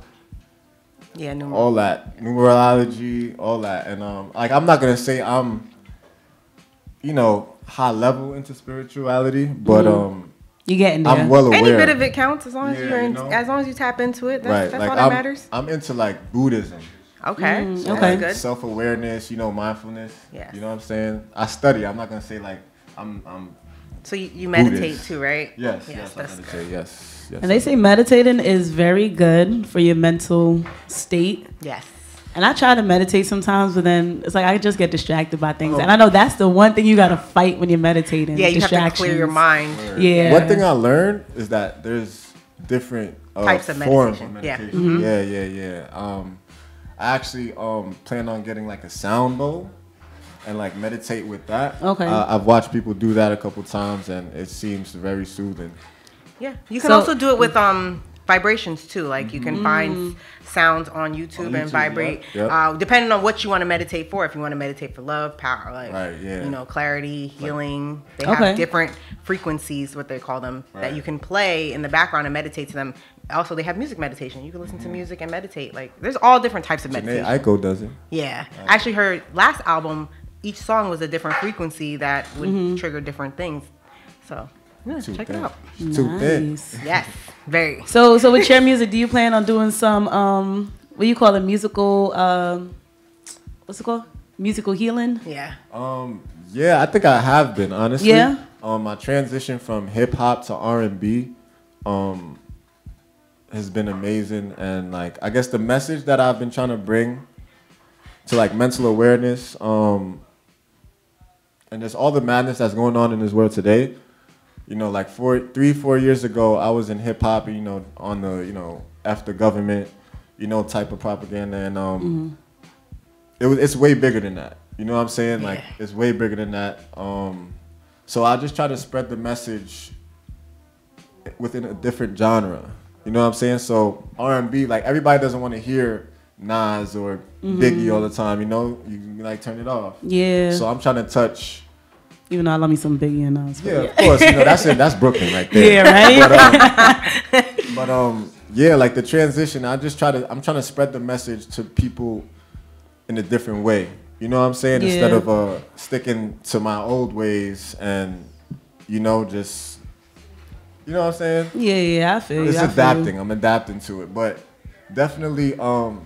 [SPEAKER 4] Yeah, numerology.
[SPEAKER 9] all that numerology, all that, and um, like I'm not gonna say I'm, you know, high level into spirituality, but um,
[SPEAKER 1] You getting there?
[SPEAKER 9] I'm well aware.
[SPEAKER 4] Any bit of it counts as long as
[SPEAKER 9] Yeah,
[SPEAKER 4] you're in,
[SPEAKER 9] you know?
[SPEAKER 4] as long as you tap into it. That's,
[SPEAKER 9] right?
[SPEAKER 4] that's
[SPEAKER 9] Like
[SPEAKER 4] all that
[SPEAKER 9] I'm,
[SPEAKER 4] matters.
[SPEAKER 9] I'm into like Buddhism,
[SPEAKER 4] Okay.
[SPEAKER 1] Mm,
[SPEAKER 4] That's
[SPEAKER 1] okay.
[SPEAKER 4] good.
[SPEAKER 9] self awareness, you know, mindfulness.
[SPEAKER 4] Yes.
[SPEAKER 9] You know what I'm saying? I study. I'm not gonna say like I'm. I'm
[SPEAKER 4] So you, you meditate
[SPEAKER 9] Buddhist.
[SPEAKER 4] too, right?
[SPEAKER 9] yes,
[SPEAKER 4] Yes,
[SPEAKER 9] yes, I
[SPEAKER 4] that's
[SPEAKER 9] meditate. Yes, yes.
[SPEAKER 1] And they say meditating is very good for your mental state.
[SPEAKER 4] Yes.
[SPEAKER 1] And I try to meditate sometimes, but then it's like I just get distracted by things.
[SPEAKER 9] Oh.
[SPEAKER 1] And I know that's the one thing you gotta fight when you're meditating.
[SPEAKER 4] Yeah, you have to clear your
[SPEAKER 1] distractions.
[SPEAKER 4] mind.
[SPEAKER 1] Yeah.
[SPEAKER 9] One thing I learned is that there's different uh,
[SPEAKER 4] Types of
[SPEAKER 9] forms
[SPEAKER 4] meditation,
[SPEAKER 9] of
[SPEAKER 4] yeah.
[SPEAKER 9] meditation. Yeah, yeah, yeah. Um, I actually um plan on getting like a sound bowl and like meditate with that.
[SPEAKER 1] Okay.
[SPEAKER 9] Uh, I've watched people do that a couple times, and it seems very soothing.
[SPEAKER 4] Yeah. You can
[SPEAKER 1] So-
[SPEAKER 4] also do it with um vibrations too. Like you can
[SPEAKER 1] Mm.
[SPEAKER 4] find sounds on YouTube,
[SPEAKER 9] On
[SPEAKER 4] and
[SPEAKER 9] YouTube,
[SPEAKER 4] vibrate.
[SPEAKER 9] yep, yep.
[SPEAKER 4] Uh, depending on what you want to meditate for. If you want to meditate for love, power, like
[SPEAKER 9] Right, yeah.
[SPEAKER 4] you know, clarity, healing. They
[SPEAKER 1] Okay.
[SPEAKER 4] have different frequencies, what they call them, that
[SPEAKER 9] Right.
[SPEAKER 4] you can play in the background and meditate to them. Also, they have music meditation. You can listen to music and meditate. Like there's all different types of
[SPEAKER 9] Janae
[SPEAKER 4] meditation.
[SPEAKER 9] Aiko does it.
[SPEAKER 4] Yeah. I actually heard last album, each song was a different frequency that would trigger different things. So, yeah,
[SPEAKER 9] Too
[SPEAKER 4] check
[SPEAKER 9] thin.
[SPEAKER 4] it out.
[SPEAKER 9] She's Too thin.
[SPEAKER 1] Nice.
[SPEAKER 4] Yes, very.
[SPEAKER 1] So, so with your music, do you plan on doing some um, what do you call it, musical? Um, what's it called? Musical healing?
[SPEAKER 4] Yeah.
[SPEAKER 9] Um, yeah, I think I have been honestly.
[SPEAKER 1] Yeah?
[SPEAKER 9] Um, my transition from hip hop to R and B, um, has been amazing, and like I guess the message that I've been trying to bring to like mental awareness, um, and there's all the madness that's going on in this world today. You know, like four, three, four years ago, I was in hip hop, you know, on the, you know, F the government, you know, type of propaganda, and um,
[SPEAKER 1] Mm-hmm.
[SPEAKER 9] it was, it's way bigger than that. You know what I'm saying? Like,
[SPEAKER 4] Yeah.
[SPEAKER 9] it's way bigger than that. Um, so I just try to spread the message within a different genre. You know what I'm saying? So R and B, like everybody doesn't want to hear Nas or Biggie all the time. You know, you can like turn it off.
[SPEAKER 1] Yeah.
[SPEAKER 9] So I'm trying to touch
[SPEAKER 1] Even though I love me some Biggie and Nas.
[SPEAKER 9] Yeah, of course. You know, that's it. That's Brooklyn right there.
[SPEAKER 1] Yeah, right.
[SPEAKER 9] But, um, but um, yeah, like the transition. I just try to. I'm trying to spread the message to people in a different way. You know what I'm saying?
[SPEAKER 1] Yeah.
[SPEAKER 9] Instead of uh, sticking to my old ways and, you know, just, you know what I'm saying?
[SPEAKER 1] Yeah, yeah, I feel you.
[SPEAKER 9] It's
[SPEAKER 1] I feel
[SPEAKER 9] adapting.
[SPEAKER 1] you.
[SPEAKER 9] I'm adapting to it, but definitely, um,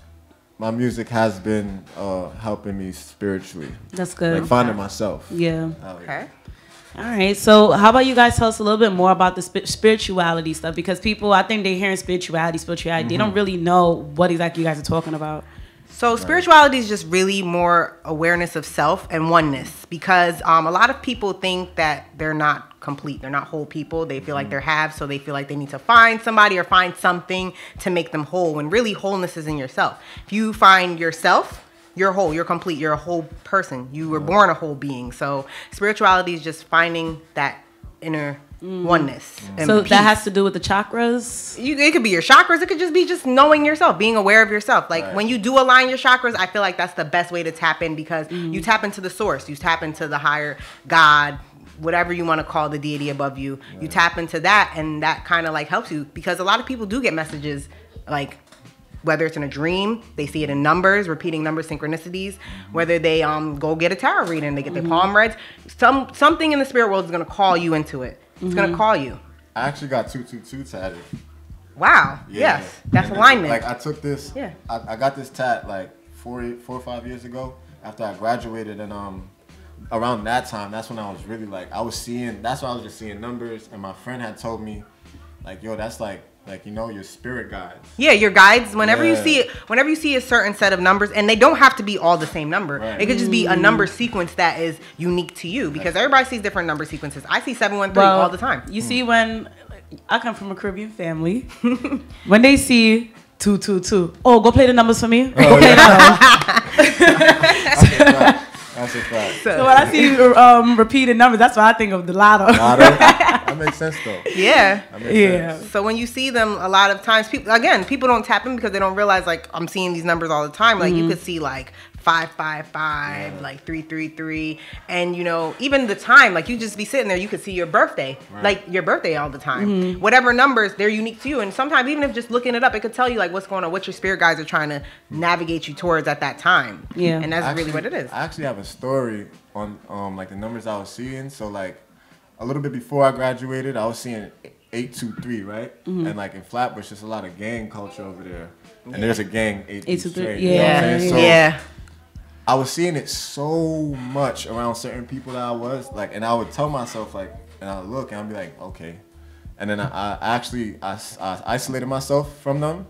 [SPEAKER 9] my music has been uh, helping me spiritually.
[SPEAKER 1] That's good.
[SPEAKER 9] Like finding myself.
[SPEAKER 1] Yeah.
[SPEAKER 9] Oh, yeah.
[SPEAKER 4] Okay.
[SPEAKER 1] All right. So, how about you guys tell us a little bit more about the sp- spirituality stuff? Because people, I think they're hearing spirituality, spirituality.
[SPEAKER 9] Mm-hmm.
[SPEAKER 1] They don't really know what exactly you guys are talking about.
[SPEAKER 4] So spirituality is just really more awareness of self and oneness, because um, a lot of people think that they're not complete. They're not whole people. They feel like they're halves, so they feel like they need to find somebody or find something to make them whole, when really wholeness is in yourself. If you find yourself, you're whole, you're complete, you're a whole person. You were born a whole being. So spirituality is just finding that inner Mm. oneness. And
[SPEAKER 1] so
[SPEAKER 4] peace.
[SPEAKER 1] that has to do with the chakras?
[SPEAKER 4] You, it could be your chakras. It could just be just knowing yourself, being aware of yourself. Like
[SPEAKER 9] Right.
[SPEAKER 4] when you do align your chakras, I feel like that's the best way to tap in, because
[SPEAKER 1] Mm.
[SPEAKER 4] you tap into the source. You tap into the higher God, whatever you want to call the deity above you. Right. You tap into that, and that kind of like helps you, because a lot of people do get messages like, whether it's in a dream, they see it in numbers, repeating numbers, synchronicities, whether they um go get a tarot reading, they get their palm reads. Some something in the spirit world is going to call you into it. It's
[SPEAKER 1] Mm-hmm.
[SPEAKER 4] going to call you.
[SPEAKER 9] I actually got two two two tatted.
[SPEAKER 4] Wow.
[SPEAKER 9] Yeah.
[SPEAKER 4] Yes. That's
[SPEAKER 9] And
[SPEAKER 4] alignment.
[SPEAKER 9] Like I took this.
[SPEAKER 4] Yeah.
[SPEAKER 9] I, I got this tat like four four or five years ago after I graduated, and um around that time, that's when I was really like I was seeing. That's why I was just seeing numbers, and my friend had told me, like, yo, that's like like you know your spirit guides.
[SPEAKER 4] Yeah, your guides. Whenever you
[SPEAKER 9] Yeah.
[SPEAKER 4] see it, whenever you see a certain set of numbers, and they don't have to be all the same number.
[SPEAKER 9] Right.
[SPEAKER 4] It could just be a number sequence that is unique to you, because everybody sees different number sequences. I see seven one three
[SPEAKER 1] Well,
[SPEAKER 4] all the time.
[SPEAKER 1] You see, when I come from a Caribbean family, when they see two two two, oh, go play the numbers for me.
[SPEAKER 9] Oh,
[SPEAKER 1] Go play
[SPEAKER 9] yeah.
[SPEAKER 1] the numbers.
[SPEAKER 9] That's a fact.
[SPEAKER 1] So when I see um, repeated numbers, that's why I think of the lotto.
[SPEAKER 9] Lotto? That makes sense though.
[SPEAKER 4] Yeah.
[SPEAKER 9] That makes
[SPEAKER 1] Yeah.
[SPEAKER 9] sense.
[SPEAKER 4] So when you see them, a lot of times, people again, people don't tap in because they don't realize, like, I'm seeing these numbers all the time. Like you could see like five five five, like three three three, and you know, even the time, like you just be sitting there, you could see your birthday,
[SPEAKER 9] Right.
[SPEAKER 4] like your birthday all the time. Whatever numbers, they're unique to you, and sometimes even if just looking it up, it could tell you like what's going on, what your spirit guides are trying to navigate you towards at that time.
[SPEAKER 1] Yeah.
[SPEAKER 4] and that's
[SPEAKER 9] Actually,
[SPEAKER 4] really what it is.
[SPEAKER 9] I actually have a story on um like the numbers I was seeing. So like a little bit before I graduated, I was seeing eight two three, right? And like in Flatbush, there's a lot of gang culture over there, and there's a gang eight
[SPEAKER 1] Eight two three,
[SPEAKER 9] straight.
[SPEAKER 1] yeah,
[SPEAKER 9] You know what I'm saying? So
[SPEAKER 4] yeah.
[SPEAKER 9] I was seeing it so much around certain people that I was like, and I would tell myself like, and I would look and I'd be like, okay, and then I, I actually I, I isolated myself from them,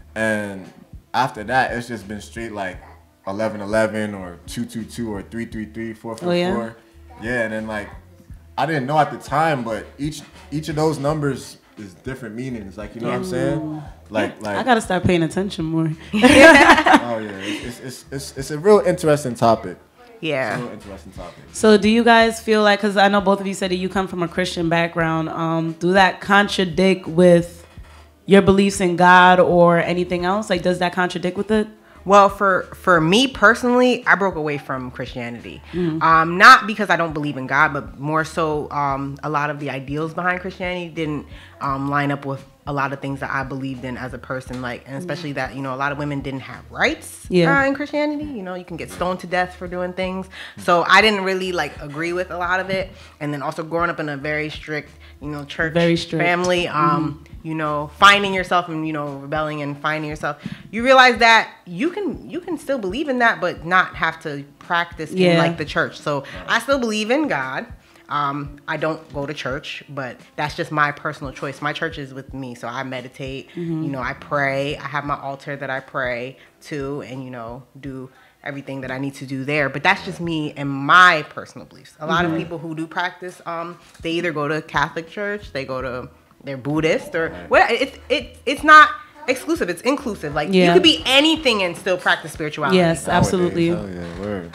[SPEAKER 9] and after that, it's just been straight like eleven eleven or two two two or three three three, four four four.
[SPEAKER 1] Oh, yeah?
[SPEAKER 9] Yeah, and then like I didn't know at the time, but each each of those numbers is different meanings. Like you know what I'm saying? Like like
[SPEAKER 1] I gotta start paying attention more.
[SPEAKER 9] oh yeah, it's it's, it's it's a real interesting topic.
[SPEAKER 4] Yeah.
[SPEAKER 9] It's a real interesting topic.
[SPEAKER 1] So do you guys feel like, because I know both of you said that you come from a Christian background, um, do that contradict with your beliefs in God or anything else? Like, does that contradict with it?
[SPEAKER 4] Well, for, for me personally, I broke away from Christianity.
[SPEAKER 1] Mm-hmm.
[SPEAKER 4] Um, not because I don't believe in God, but more so um, a lot of the ideals behind Christianity didn't um, line up with a lot of things that I believed in as a person. Like, and especially that, you know, a lot of women didn't have rights
[SPEAKER 1] Yeah.
[SPEAKER 4] uh, in Christianity. You know, you can get stoned to death for doing things. So I didn't really like agree with a lot of it. And then also growing up in a very strict, you know, church
[SPEAKER 1] Very strict.
[SPEAKER 4] family, um, you know, finding yourself and, you know, rebelling and finding yourself, you realize that you can you can still believe in that, but not have to practice in
[SPEAKER 1] Yeah.
[SPEAKER 4] like the church. So I still believe in God. Um, I don't go to church, but that's just my personal choice. My church is with me, so I meditate. You know, I pray. I have my altar that I pray to, and you know, do everything that I need to do there. But that's just me and my personal beliefs. A lot of people who do practice, um, they either go to Catholic church, they go to they're Buddhist, or what. It's it it's not exclusive. It's inclusive. Like
[SPEAKER 1] Yeah.
[SPEAKER 4] you could be anything and still practice spirituality.
[SPEAKER 1] Yes, absolutely.
[SPEAKER 9] Nowadays, hell yeah, word.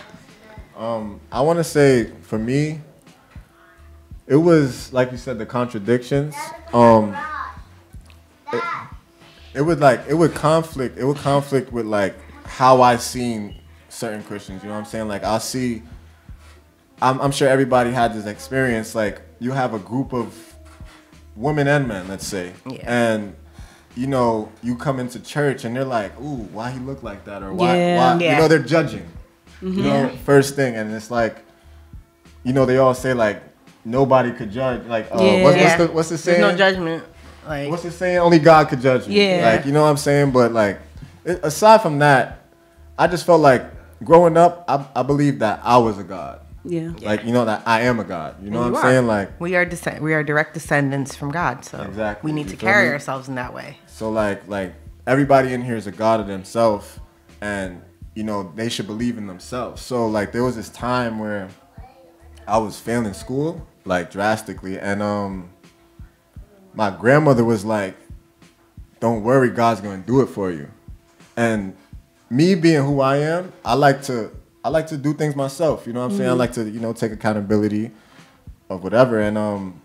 [SPEAKER 9] Um, I want to say for me, it was like you said, the contradictions. Um, it, it would like it would conflict. It would conflict with like how I seen certain Christians. You know what I'm saying? Like I'll see I'm, I'm sure everybody had this experience. Like, you have a group of women and men, let's say,
[SPEAKER 4] Yeah.
[SPEAKER 9] and you know, you come into church and they're like, "Ooh, why he look like that?" Or why,
[SPEAKER 1] Yeah.
[SPEAKER 9] why?
[SPEAKER 4] Yeah.
[SPEAKER 9] You know, they're judging.
[SPEAKER 1] Mm-hmm.
[SPEAKER 9] You know, first thing, and it's like, you know, they all say like, nobody could judge. Like, uh,
[SPEAKER 1] Yeah.
[SPEAKER 9] what's,
[SPEAKER 4] Yeah.
[SPEAKER 9] what's the what's the saying?
[SPEAKER 4] There's no judgment. Like,
[SPEAKER 9] What's the saying? Only God could judge you.
[SPEAKER 1] Yeah.
[SPEAKER 9] Like, you know what I'm saying? But like, it, aside from that, I just felt like growing up, I, I believed that I was a God.
[SPEAKER 1] Yeah.
[SPEAKER 9] Like, you know, that I am a God. You know
[SPEAKER 4] You
[SPEAKER 9] what I'm
[SPEAKER 4] are.
[SPEAKER 9] saying? Like,
[SPEAKER 4] we are descend- we are direct descendants from God, so
[SPEAKER 9] Exactly.
[SPEAKER 4] we need
[SPEAKER 9] You
[SPEAKER 4] to
[SPEAKER 9] feel
[SPEAKER 4] carry
[SPEAKER 9] me?
[SPEAKER 4] ourselves in that way.
[SPEAKER 9] so like, like everybody in here is a God of themselves, and you know, they should believe in themselves. So like, there was this time where I was failing school, like drastically, and um, my grandmother was like, "Don't worry, God's gonna do it for you." And me being who I am, I like to I like to do things myself. You know what I'm saying? I like to, you know, take accountability of whatever. And um,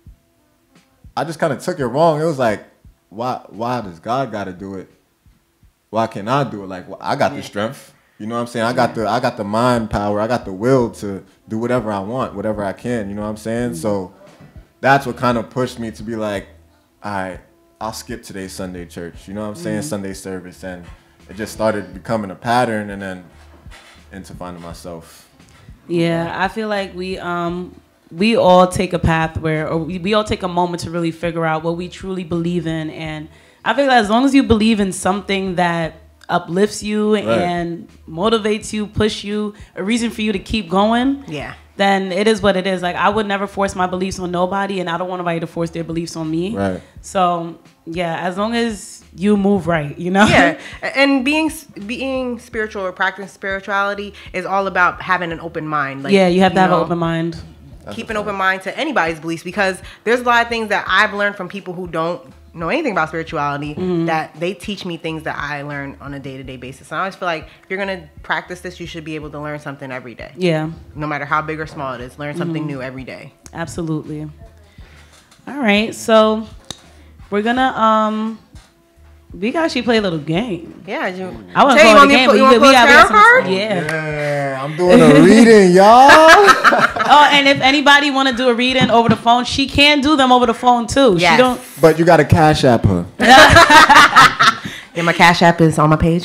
[SPEAKER 9] I just kind of took it wrong. It was like, why why does God got to do it? Why can't I do it? Like, well, I got the strength. You know what I'm saying? I got the I got the mind power. I got the will to do whatever I want, whatever I can. You know what I'm saying? So that's what kind of pushed me to be like, all right, I'll skip today's Sunday church. You know what I'm saying? Sunday service. And it just started becoming a pattern, and then into finding myself.
[SPEAKER 1] Yeah, I feel like we um we all take a path where, or we, we all take a moment to really figure out what we truly believe in. And I feel like as long as you believe in something that uplifts you
[SPEAKER 9] Right.
[SPEAKER 1] and motivates you, push you, a reason for you to keep going,
[SPEAKER 4] Yeah.
[SPEAKER 1] then it is what it is. Like, I would never force my beliefs on nobody, and I don't want nobody to force their beliefs on me.
[SPEAKER 9] Right.
[SPEAKER 1] So yeah, as long as you move right, you know?
[SPEAKER 4] Yeah, and being being spiritual or practicing spirituality is all about having an open mind. Like,
[SPEAKER 1] Yeah, you have to have
[SPEAKER 4] know,
[SPEAKER 1] an open mind.
[SPEAKER 4] keep an open mind to anybody's beliefs, because there's a lot of things that I've learned from people who don't know anything about spirituality,
[SPEAKER 1] Mm-hmm.
[SPEAKER 4] that they teach me things that I learn on a day-to-day basis. And I always feel like if you're going to practice this, you should be able to learn something every day.
[SPEAKER 1] Yeah,
[SPEAKER 4] No matter how big or small it is, learn something new every day.
[SPEAKER 1] absolutely. All right, so we're gonna um we can actually play a little game.
[SPEAKER 4] Yeah, you,
[SPEAKER 1] I want
[SPEAKER 4] Tay,
[SPEAKER 1] to
[SPEAKER 4] you
[SPEAKER 1] play
[SPEAKER 4] want
[SPEAKER 1] the
[SPEAKER 4] me to
[SPEAKER 1] game.
[SPEAKER 4] put-
[SPEAKER 1] but
[SPEAKER 4] you want to
[SPEAKER 1] we
[SPEAKER 4] put a
[SPEAKER 1] gotta
[SPEAKER 4] tarot
[SPEAKER 1] get some-
[SPEAKER 4] card?
[SPEAKER 1] Yeah.
[SPEAKER 9] Yeah, I'm doing a reading, y'all.
[SPEAKER 1] Oh, and if anybody want to do a reading over the phone, she can do them over the phone too.
[SPEAKER 4] Yes.
[SPEAKER 1] She don't.
[SPEAKER 9] But you got to cash app her.
[SPEAKER 4] Yeah, my Cash App is on my page.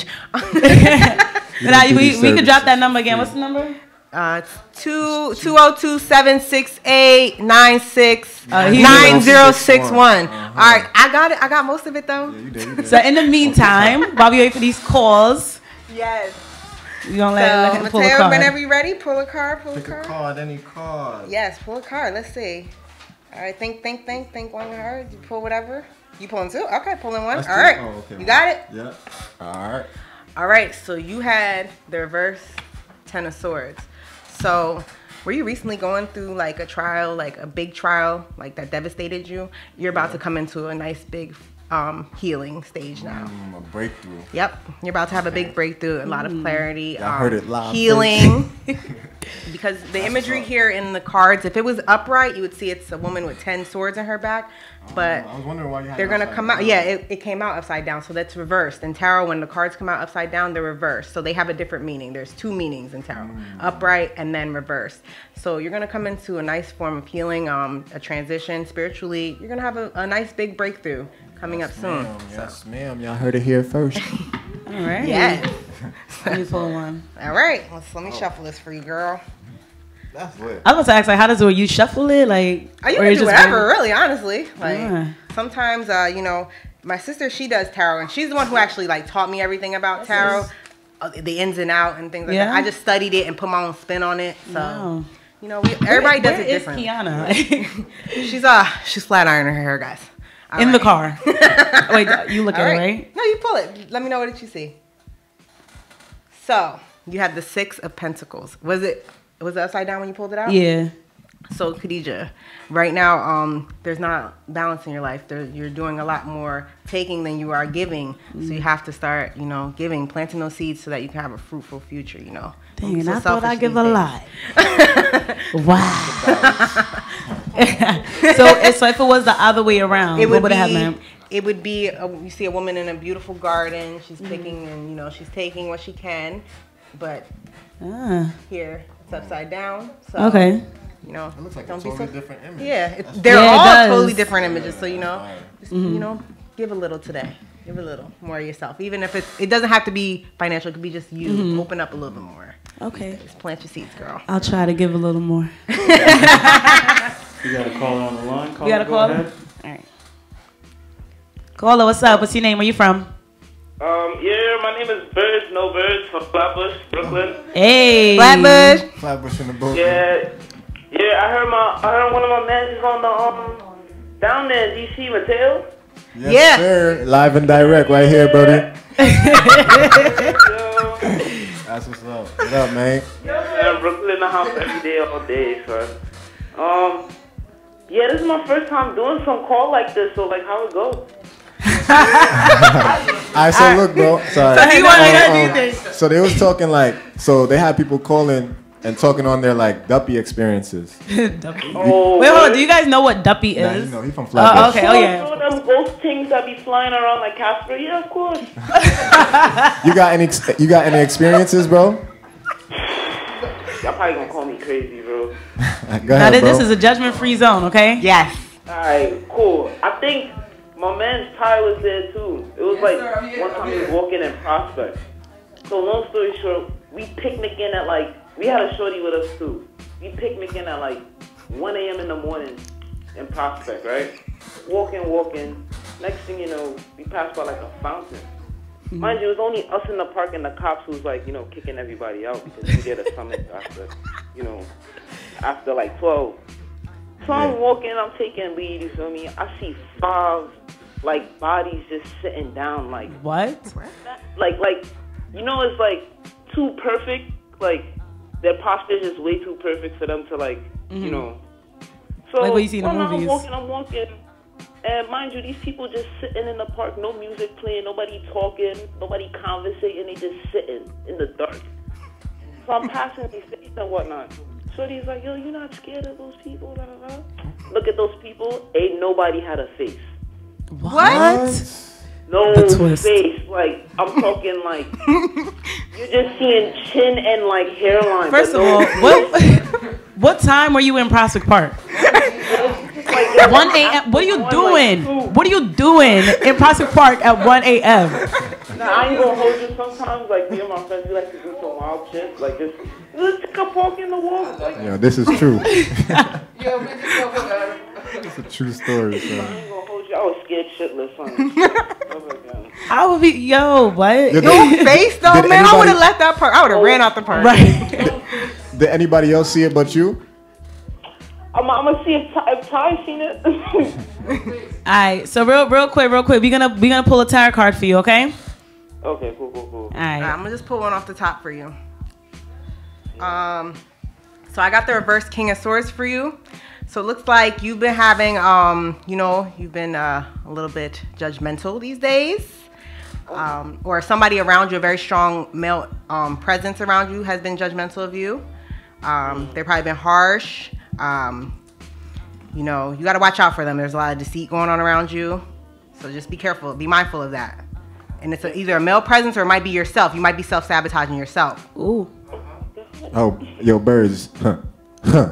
[SPEAKER 1] Nah,
[SPEAKER 9] do
[SPEAKER 1] we
[SPEAKER 9] these
[SPEAKER 1] we could drop
[SPEAKER 9] services.
[SPEAKER 1] that number again. What's the number?
[SPEAKER 4] Uh, it's two two zero two seven six eight nine six
[SPEAKER 1] Uh, he-
[SPEAKER 4] nine zero six one. All right, I got it. I got most of it though.
[SPEAKER 9] You did, you did.
[SPEAKER 1] So in the meantime, while we wait for these calls,
[SPEAKER 4] Yes.
[SPEAKER 1] we gonna let, let
[SPEAKER 4] So
[SPEAKER 1] him pull a
[SPEAKER 4] Mateo,
[SPEAKER 1] card.
[SPEAKER 4] whenever you ready, pull a card. Pull a
[SPEAKER 9] Pick a
[SPEAKER 4] card.
[SPEAKER 9] card, any card.
[SPEAKER 4] Yes, pull a card. Let's see. All right, think, think, think, think one card. You pull whatever. You pulling two? Okay, pulling one.
[SPEAKER 9] That's
[SPEAKER 4] All
[SPEAKER 9] two?
[SPEAKER 4] right.
[SPEAKER 9] Oh, okay.
[SPEAKER 4] You got it?
[SPEAKER 9] Yeah. All right.
[SPEAKER 4] All right, so you had the reverse Ten of Swords. So were you recently going through like a trial, like a big trial, like that devastated you? You're about to come into a nice big um, healing stage now.
[SPEAKER 9] Mm, a breakthrough.
[SPEAKER 4] Yep, you're about to have a big breakthrough, a lot of clarity,
[SPEAKER 9] Y'all
[SPEAKER 4] um,
[SPEAKER 9] heard it live,
[SPEAKER 4] healing. Because the imagery here in the cards, if it was upright, you would see it's a woman with ten swords in her back. But
[SPEAKER 9] I was wondering why you had
[SPEAKER 4] they're
[SPEAKER 9] it
[SPEAKER 4] gonna
[SPEAKER 9] upside
[SPEAKER 4] come out.
[SPEAKER 9] down.
[SPEAKER 4] Yeah, it, it came out upside down, so that's reversed. In tarot, when the cards come out upside down, they're reversed. So they have a different meaning. There's two meanings in tarot:
[SPEAKER 9] Mm.
[SPEAKER 4] upright and then reversed. So you're gonna come into a nice form of healing, um, a transition spiritually. You're gonna have a, a nice big breakthrough coming up soon.
[SPEAKER 9] Ma'am, yes, ma'am. Y'all heard it here first.
[SPEAKER 1] All right.
[SPEAKER 4] Yes.
[SPEAKER 1] Let me pull one.
[SPEAKER 4] All right. Let's let me shuffle this for you, girl.
[SPEAKER 9] That's lit.
[SPEAKER 1] I was about to ask, like, how does it work? You shuffle it, like,
[SPEAKER 4] Oh, you
[SPEAKER 1] or
[SPEAKER 4] can
[SPEAKER 1] it's
[SPEAKER 4] do
[SPEAKER 1] just
[SPEAKER 4] whatever,
[SPEAKER 1] random?
[SPEAKER 4] really, honestly. Like
[SPEAKER 1] Yeah.
[SPEAKER 4] sometimes, uh, you know, my sister, she does tarot, and she's the one who actually like taught me everything about tarot, uh, the ins and out and things like
[SPEAKER 1] Yeah?
[SPEAKER 4] that. I just studied it and put my own spin on it. So
[SPEAKER 1] Wow.
[SPEAKER 4] you know, we, everybody does
[SPEAKER 1] Where
[SPEAKER 4] it
[SPEAKER 1] is
[SPEAKER 4] different.
[SPEAKER 1] Kiana?
[SPEAKER 4] She's uh, she's flat ironing her hair, guys. All
[SPEAKER 1] In the
[SPEAKER 4] right.
[SPEAKER 1] car. Wait, you look
[SPEAKER 4] All
[SPEAKER 1] at it,
[SPEAKER 4] right.
[SPEAKER 1] right?
[SPEAKER 4] No, you pull it. Let me know what did you see. So you have the Six of Pentacles. Was it was it upside down when you pulled it out?
[SPEAKER 1] Yeah.
[SPEAKER 4] So Khadija, right now, um, there's not balance in your life. There, you're doing a lot more taking than you are giving. So you have to start, you know, giving, planting those seeds so that you can have a fruitful future. You know. Don't be
[SPEAKER 1] Dang,
[SPEAKER 4] so
[SPEAKER 1] I thought
[SPEAKER 4] selfish
[SPEAKER 1] I'd give
[SPEAKER 4] these
[SPEAKER 1] a
[SPEAKER 4] days.
[SPEAKER 1] lot. Wow. so, so if it was the other way around,
[SPEAKER 4] It
[SPEAKER 1] what
[SPEAKER 4] would
[SPEAKER 1] would
[SPEAKER 4] be.
[SPEAKER 1] it have meant?
[SPEAKER 4] It would be. A, you see a woman in a beautiful garden. She's
[SPEAKER 1] Mm-hmm.
[SPEAKER 4] picking, and you know, she's taking what she can. But
[SPEAKER 1] Ah.
[SPEAKER 4] here, It's upside down. So,
[SPEAKER 1] okay.
[SPEAKER 4] You know,
[SPEAKER 9] it looks like
[SPEAKER 4] don't
[SPEAKER 9] a totally
[SPEAKER 4] so,
[SPEAKER 9] different image.
[SPEAKER 4] Yeah, it, they're
[SPEAKER 1] yeah,
[SPEAKER 4] all
[SPEAKER 1] does.
[SPEAKER 4] totally different images. So you know, just,
[SPEAKER 1] mm-hmm.
[SPEAKER 4] you know, give a little today. Give a little more of yourself. Even if it's, it doesn't have to be financial. It could be just you. Mm-hmm. Open up a little bit more.
[SPEAKER 1] Okay.
[SPEAKER 4] Just plant your seeds, girl.
[SPEAKER 1] I'll try to give a little more.
[SPEAKER 5] You got a caller on the line. Caller,
[SPEAKER 1] you got a
[SPEAKER 5] go
[SPEAKER 1] caller?
[SPEAKER 5] ahead.
[SPEAKER 1] All right. Caller, what's up? What's your name? Where you from?
[SPEAKER 10] Um, yeah, my name is Birds, No Birds from Flatbush, Brooklyn.
[SPEAKER 1] Hey.
[SPEAKER 4] Flatbush.
[SPEAKER 9] Flatbush in the boat.
[SPEAKER 10] Yeah, yeah. I heard my, I heard one of my managers on the um down there, D C Mateo.
[SPEAKER 9] Yes,
[SPEAKER 4] yeah.
[SPEAKER 9] sir. Live and direct right here, brother. That's what's up. What up, man?
[SPEAKER 10] Yeah, Brooklyn in the house every day, all day, son. Um, yeah, this is my first time doing some call like this, so like, how it go?
[SPEAKER 9] Alright, so look, bro. Sorry.
[SPEAKER 4] So, you want
[SPEAKER 9] um, um, so they was talking like, so they had people calling and talking on their like Duppy experiences.
[SPEAKER 1] Duppy. Oh, wait, hold on. Do you guys know what Duppy is?
[SPEAKER 9] Nah, you know, he from Flatbush.
[SPEAKER 1] Oh, okay. Oh, yeah.
[SPEAKER 10] So them ghost things that be flying around like Casper? Yeah, of course.
[SPEAKER 9] You got any? You got any experiences, bro?
[SPEAKER 10] Y'all probably gonna call me crazy, bro.
[SPEAKER 9] Go ahead,
[SPEAKER 1] now,
[SPEAKER 9] bro.
[SPEAKER 1] this is a judgment-free zone, okay?
[SPEAKER 4] Yes.
[SPEAKER 10] All right, cool. I think my man's Ty was there too. It was like one time he was walking in Prospect. So long story short, we picnicking at like, we had a shorty with us too. We picnicking at like one A M in the morning in Prospect, right? Walking, walking. Next thing you know, we passed by like a fountain. Mm-hmm. Mind you, it was only us in the park and the cops who was like, you know, kicking everybody out because we did a summit after, you know, after like twelve. So I'm
[SPEAKER 9] Yeah.
[SPEAKER 10] walking, I'm taking lead, you feel me? I see five, like, bodies just sitting down, like...
[SPEAKER 1] What?
[SPEAKER 10] Like, like, you know, it's like too perfect, like, their posture is just way too perfect for them to, like, mm-hmm. you know... So,
[SPEAKER 1] like what you see in the
[SPEAKER 10] well,
[SPEAKER 1] movies.
[SPEAKER 10] I'm walking, I'm walking, and mind you, these people just sitting in the park, no music playing, nobody talking, nobody conversating, they just sitting in the dark. So I'm passing these things and whatnot. Shorty's like, yo, you not scared of those people? Blah, blah, blah. Look at those people. Ain't nobody had a face.
[SPEAKER 1] What?
[SPEAKER 10] No face. Like, I'm talking like, you're just seeing chin and like hairline.
[SPEAKER 1] First of
[SPEAKER 10] no
[SPEAKER 1] all, what, what time were you in Prospect Park?
[SPEAKER 10] like,
[SPEAKER 1] one A M What are you doing?
[SPEAKER 10] Like
[SPEAKER 1] what are you doing in Prospect Park at one A M?
[SPEAKER 10] Nah, I ain't gonna hold you. Sometimes, like, me and my friends, we like to do some wild shit. Like, just, let's take a walk in the walk. Like,
[SPEAKER 9] yo, this is true. It's a true story, son.
[SPEAKER 10] I ain't gonna hold you. I was scared shitless, son.
[SPEAKER 1] I would be, yo, what?
[SPEAKER 4] Yo, face though,
[SPEAKER 9] Did
[SPEAKER 4] man.
[SPEAKER 9] anybody-
[SPEAKER 4] I would have left that park. I would have ran out the park.
[SPEAKER 1] Right.
[SPEAKER 9] Did anybody else see it but you?
[SPEAKER 10] I'm, I'm gonna see if Ty, if Ty seen it.
[SPEAKER 1] All right, so real, real quick, real quick, we're gonna we gonna pull a tarot card for you, okay?
[SPEAKER 10] Okay, cool, cool, cool.
[SPEAKER 1] All right.
[SPEAKER 4] I'm gonna just pull one off the top for you. Um, so I got the reverse King of Swords for you. So it looks like you've been having, um, you know, you've been uh, a little bit judgmental these days. Um, or somebody around you, a very strong male um, presence around you has been judgmental of you. Um, they've probably been harsh. Um, you know, you got to watch out for them. There's a lot of deceit going on around you. So just be careful. Be mindful of that. And it's a, either a male presence or it might be yourself. You might be self-sabotaging yourself.
[SPEAKER 1] Ooh.
[SPEAKER 9] Oh, yo, birds. Huh. Huh.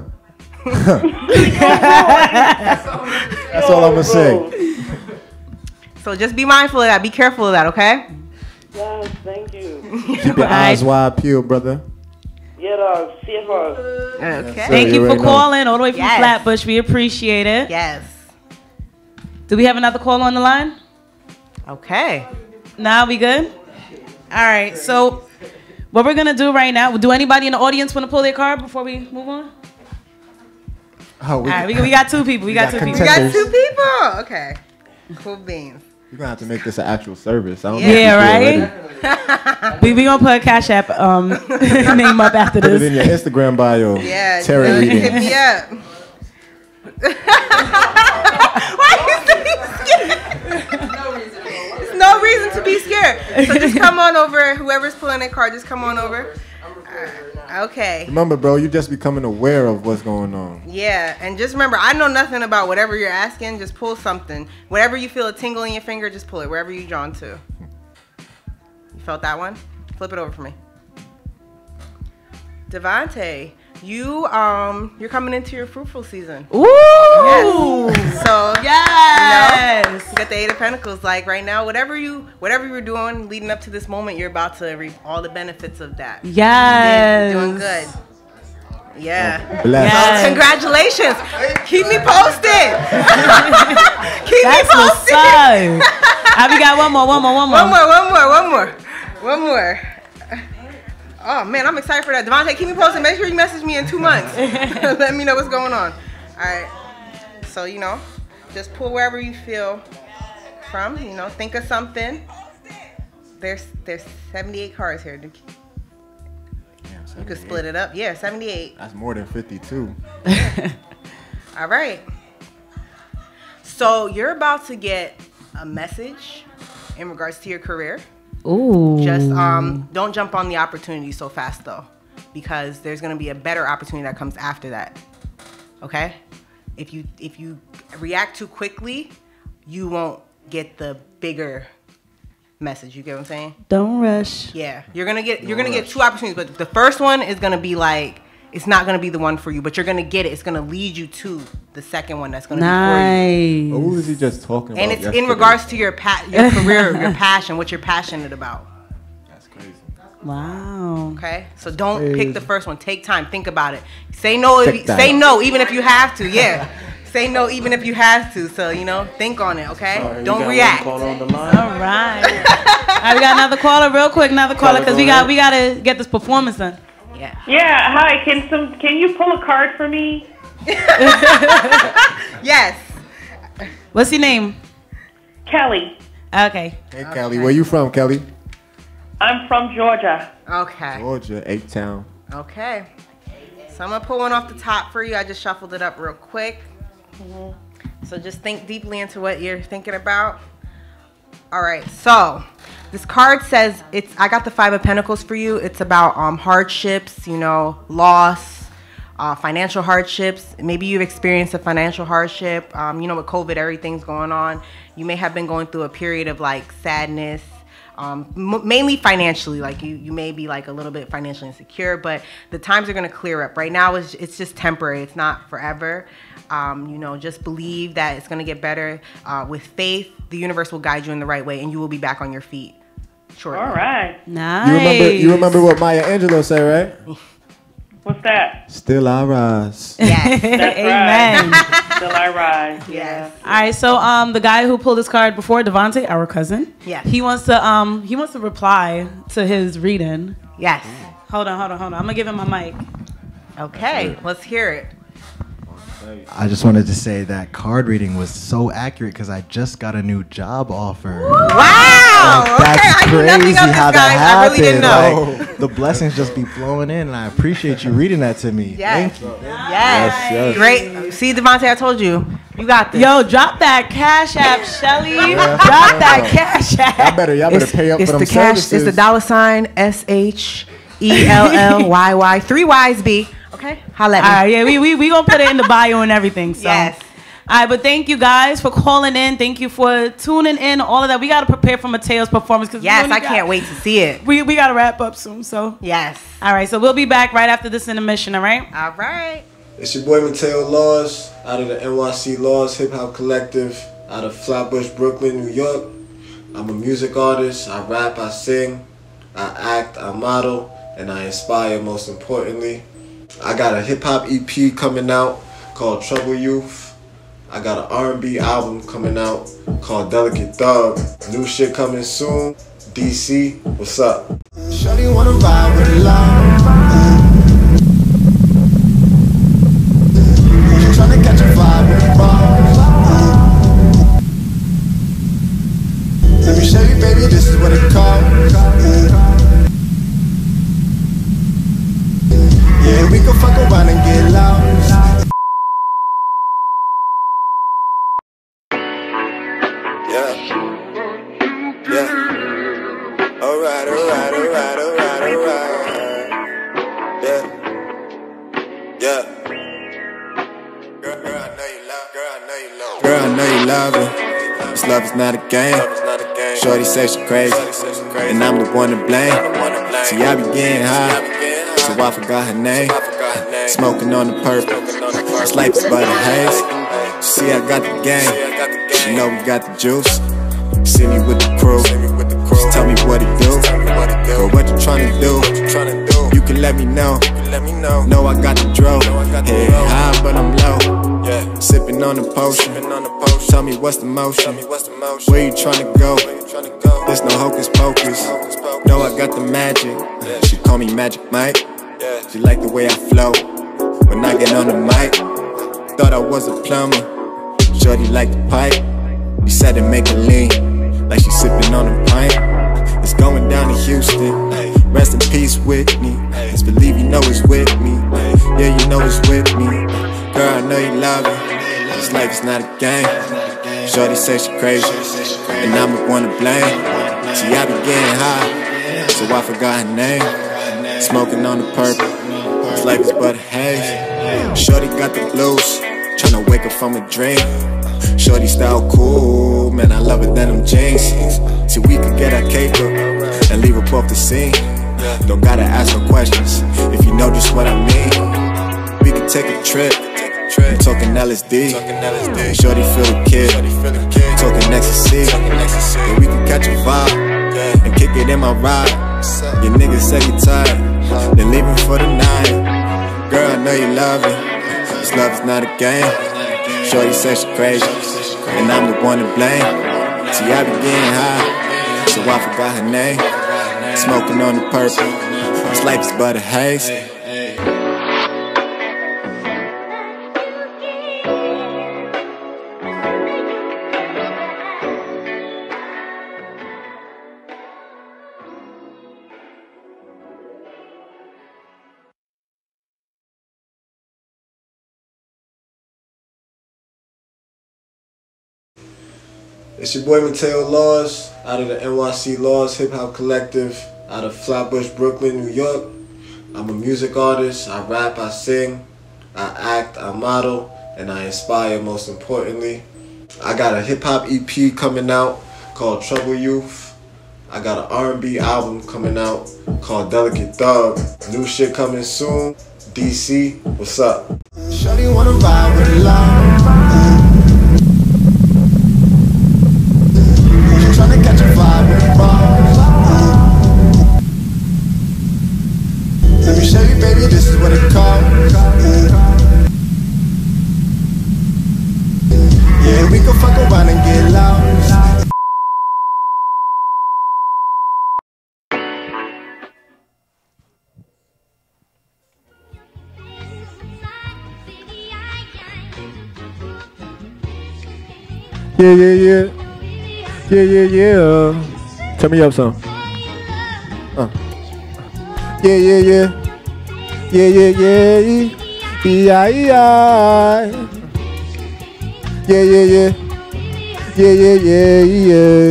[SPEAKER 9] That's all I'm going to say.
[SPEAKER 4] So just be mindful of that. Be careful of that, okay?
[SPEAKER 10] Yes, thank you.
[SPEAKER 9] Keep your eyes wide peeled, brother.
[SPEAKER 10] Yeah, dog. See if I...
[SPEAKER 4] Okay.
[SPEAKER 9] Yes,
[SPEAKER 1] Thank
[SPEAKER 9] you
[SPEAKER 1] you for
[SPEAKER 9] already know.
[SPEAKER 1] calling all the way from
[SPEAKER 4] Yes.
[SPEAKER 1] Flatbush. We appreciate it.
[SPEAKER 4] Yes.
[SPEAKER 1] Do we have another call on the line?
[SPEAKER 4] Okay.
[SPEAKER 1] Nah, we good? All right, so what we're going to do right now, do anybody in the audience want to pull their card before we move on?
[SPEAKER 9] Oh, we,
[SPEAKER 1] All right, we, we got two people. We,
[SPEAKER 9] We
[SPEAKER 1] got,
[SPEAKER 9] got
[SPEAKER 1] two people.
[SPEAKER 4] We got
[SPEAKER 9] Contenders.
[SPEAKER 4] two people. Okay. Cool beans.
[SPEAKER 9] You're going to have to make this an actual service. I don't
[SPEAKER 1] Yeah,
[SPEAKER 9] know if you
[SPEAKER 1] right? we we going to put a Cash App um, name up after
[SPEAKER 9] Put it in
[SPEAKER 1] this.
[SPEAKER 9] your Instagram bio.
[SPEAKER 4] Yeah.
[SPEAKER 9] Tarot
[SPEAKER 4] Hit
[SPEAKER 9] reading.
[SPEAKER 4] me up. Why are you so scared? There's no reason to be scared. So just come on over. Whoever's pulling their card, just come on over. Uh, okay.
[SPEAKER 9] Remember, bro, you just becoming aware of what's going on.
[SPEAKER 4] Yeah, and just remember, I know nothing about whatever you're asking. Just pull something. Whatever you feel a tingle in your finger, just pull it. Wherever you're drawn to. You felt that one? Flip it over for me. Devante, You um you're coming into your fruitful season.
[SPEAKER 1] Ooh.
[SPEAKER 4] Yes. So
[SPEAKER 1] yes.
[SPEAKER 4] You know, you got the Eight of Pentacles. Like right now, whatever you whatever you were doing leading up to this moment, you're about to reap all the benefits of that.
[SPEAKER 1] Yes.
[SPEAKER 4] You're doing good. Yeah.
[SPEAKER 9] Oh, bless.
[SPEAKER 4] Yes. So congratulations. Keep me posted. Keep
[SPEAKER 1] That's
[SPEAKER 4] me posted.
[SPEAKER 1] I we got one more, one more, one more.
[SPEAKER 4] One more, one more, one more. One more. Oh man, I'm excited for that. Devontae, keep me posted. Make sure you message me in two months. Let me know what's going on. All right. So, you know, just pull wherever you feel from. You know, think of something. There's there's seventy-eight cards here. You could split it up. Yeah, seventy-eight.
[SPEAKER 9] That's more than fifty-two.
[SPEAKER 4] All right. So you're about to get a message in regards to your career.
[SPEAKER 1] Ooh.
[SPEAKER 4] Just um, don't jump on the opportunity so fast though, because there's gonna be a better opportunity that comes after that. Okay? If you if you react too quickly, you won't get the bigger message. You get what I'm saying?
[SPEAKER 1] Don't rush.
[SPEAKER 4] Yeah, you're gonna get you're gonna get two opportunities, but the first one is gonna be like it's not gonna be the one for you, but you're gonna get it. It's gonna lead you to the second one that's gonna
[SPEAKER 1] nice.
[SPEAKER 4] be for you.
[SPEAKER 9] Who was he just talking about?
[SPEAKER 4] And it's
[SPEAKER 9] yesterday?
[SPEAKER 4] in regards to your pa- your career, your passion, what you're passionate about.
[SPEAKER 9] That's crazy.
[SPEAKER 1] Wow.
[SPEAKER 4] Okay, so don't crazy. pick the first one. Take time, think about it. Say no. If,
[SPEAKER 9] that.
[SPEAKER 4] say no, even if you have to. Yeah. Say no, even if you have to. So you know, think on it. Okay,
[SPEAKER 5] Right,
[SPEAKER 4] don't react.
[SPEAKER 5] Call on the line.
[SPEAKER 1] All right. All right, we got another caller, real quick. Another caller, because we got we gotta get this performance done.
[SPEAKER 4] Yeah.
[SPEAKER 8] Yeah. Hi. Can some? Can you pull a card for me?
[SPEAKER 4] Yes.
[SPEAKER 1] What's your name?
[SPEAKER 8] Kelly.
[SPEAKER 1] Okay.
[SPEAKER 9] Hey, okay. Kelly. Where you from, Kelly?
[SPEAKER 8] I'm from Georgia.
[SPEAKER 4] Okay.
[SPEAKER 9] Georgia, H-Town.
[SPEAKER 4] Okay. So I'm going to pull one off the top for you. I just shuffled it up real quick. Mm-hmm. So just think deeply into what you're thinking about. All right. So this card says, it's. I got the Five of Pentacles for you. It's about um, hardships, you know, loss, uh, financial hardships. Maybe you've experienced a financial hardship. Um, you know, with COVID, everything's going on. You may have been going through a period of like sadness. Um, m- mainly financially, like you, you may be like a little bit financially insecure, but the times are going to clear up. Right now, it's, it's just temporary. It's not forever. Um, you know, just believe that it's going to get better. Uh, with faith, the universe will guide you in the right way, and you will be back on your feet shortly.
[SPEAKER 8] All right.
[SPEAKER 1] Nice.
[SPEAKER 9] You remember, you remember what Maya Angelou said, right?
[SPEAKER 8] What's that?
[SPEAKER 9] Still I rise.
[SPEAKER 4] Yes.
[SPEAKER 8] That's
[SPEAKER 1] Amen.
[SPEAKER 8] right. Still I rise.
[SPEAKER 4] Yes.
[SPEAKER 1] All right, so um, the guy who pulled this card before, Devontae, our cousin,
[SPEAKER 4] Yes.
[SPEAKER 1] he wants to um, he wants to reply to his reading.
[SPEAKER 4] Yes.
[SPEAKER 1] Hold on, hold on, hold on. I'm gonna give him my mic.
[SPEAKER 4] Okay, let's hear it.
[SPEAKER 11] I just wanted to say that card reading was so accurate because I just got a new job offer.
[SPEAKER 4] Wow!
[SPEAKER 11] Like, that's
[SPEAKER 4] okay, I knew nothing
[SPEAKER 11] crazy
[SPEAKER 4] of this,
[SPEAKER 11] how
[SPEAKER 4] guys.
[SPEAKER 11] that happened.
[SPEAKER 4] I really didn't know.
[SPEAKER 11] Like, the blessings just be flowing in, and I appreciate you reading that to me.
[SPEAKER 4] Yes.
[SPEAKER 11] Thank you.
[SPEAKER 4] Yes.
[SPEAKER 9] Yes, yes.
[SPEAKER 4] Great. See, Devontae, I told you. You got this.
[SPEAKER 1] Yo, drop that cash app, Shelly. Drop that cash app.
[SPEAKER 9] Y'all better, y'all better
[SPEAKER 4] It's,
[SPEAKER 9] pay up
[SPEAKER 4] it's
[SPEAKER 9] for them
[SPEAKER 4] the cash.
[SPEAKER 9] services.
[SPEAKER 4] It's the dollar sign S H E L L Y Y. Three Y's, B. Okay? Holla at me.
[SPEAKER 1] All right, yeah, we we we gonna put it in the bio and everything. So.
[SPEAKER 4] Yes.
[SPEAKER 1] All right, but thank you guys for calling in. Thank you for tuning in. All of that. We gotta prepare for Mateo's performance because
[SPEAKER 4] Yes, I can't wait to see it.
[SPEAKER 1] We we gotta wrap up soon. So
[SPEAKER 4] Yes.
[SPEAKER 1] all right, so we'll be back right after this intermission. All right.
[SPEAKER 4] All right.
[SPEAKER 9] It's your boy Mateo Laws out of the N Y C Laws Hip Hop Collective out of Flatbush, Brooklyn, New York. I'm a music artist. I rap, I sing, I act, I model, and I inspire most importantly. I got a hip hop E P coming out called Trouble Youth. I got an R and B album coming out called Delicate Thug. New shit coming soon. D C, what's up? Shawty wanna ride with love. Tryna catch a vibe with a bar. Let me show you, baby, this is what it calls. Yeah, we can fuck around and get loud. Yeah. Yeah. Alright, alright, alright, alright, alright. Yeah. Yeah. Girl, girl, I know you love, girl, I know you love. Girl, I know you love it. This love is not a game. Shorty say she crazy, and I'm the one to blame. See, I be getting high, so I forgot her name. smoking on the purple. This life is but a haze. See, I got the game. You know we got the juice. See me with the crew. Just tell me what it do. Or what you tryna do. You can let me know. Know I got the dro. Head high, but I'm low. Sipping on the potion. Tell me what's the motion. Where you tryna go? There's no hocus pocus. Know I got the magic. She call me Magic Mike. She like the way I flow when I get on the mic. Thought I was a plumber. Shorty like the pipe. You said it make her lean like she sipping on a pint. It's going down to Houston. Rest in peace, Whitney. Just believe you know it's with me. Yeah, you know it's with me. Girl, I know you love it. This life is not a game. Shorty say she crazy, and I'm the one to blame. See, I be getting high, so I forgot her name. Smoking on the purple. This life is but a haze. Shorty got the blues, tryna wake up from a dream. Shorty style cool, man, I love it than them jeans. See, we could get our cake up and leave up off the scene. Don't gotta ask no questions if you know just what I mean. We could take a trip, I'm talking L S D. Shorty feel the kid, talking ecstasy. Yeah, we could catch a vibe and kick it in my ride. Your niggas say you tired, then leaving for the night. Girl, I know you love it. This love is not a game. Shorty say she crazy, and I'm the one to blame. See, I be getting high, so I forgot her name. Smoking on the purple. This life is but a haze. It's your boy Mateo Laws, out of the N Y C Laws Hip Hop Collective, out of Flatbush, Brooklyn, New York. I'm a music artist, I rap, I sing, I act, I model, and I inspire most importantly. I got a hip hop E P coming out called Trouble Youth. I got an R and B album coming out called Delicate Thug. New shit coming soon. D C, what's up? Shawty wanna ride with love. Tryna catch a vibe with bars. Let me show you, baby, this is what it calls. Yeah, we can fuck around and get loud.
[SPEAKER 12] Yeah, yeah, yeah. Yeah, yeah, yeah. Turn me up some. Uh. Yeah, yeah, yeah. Yeah, yeah, yeah. Yeah, yeah. Yeah, yeah, yeah. Yeah, yeah, yeah,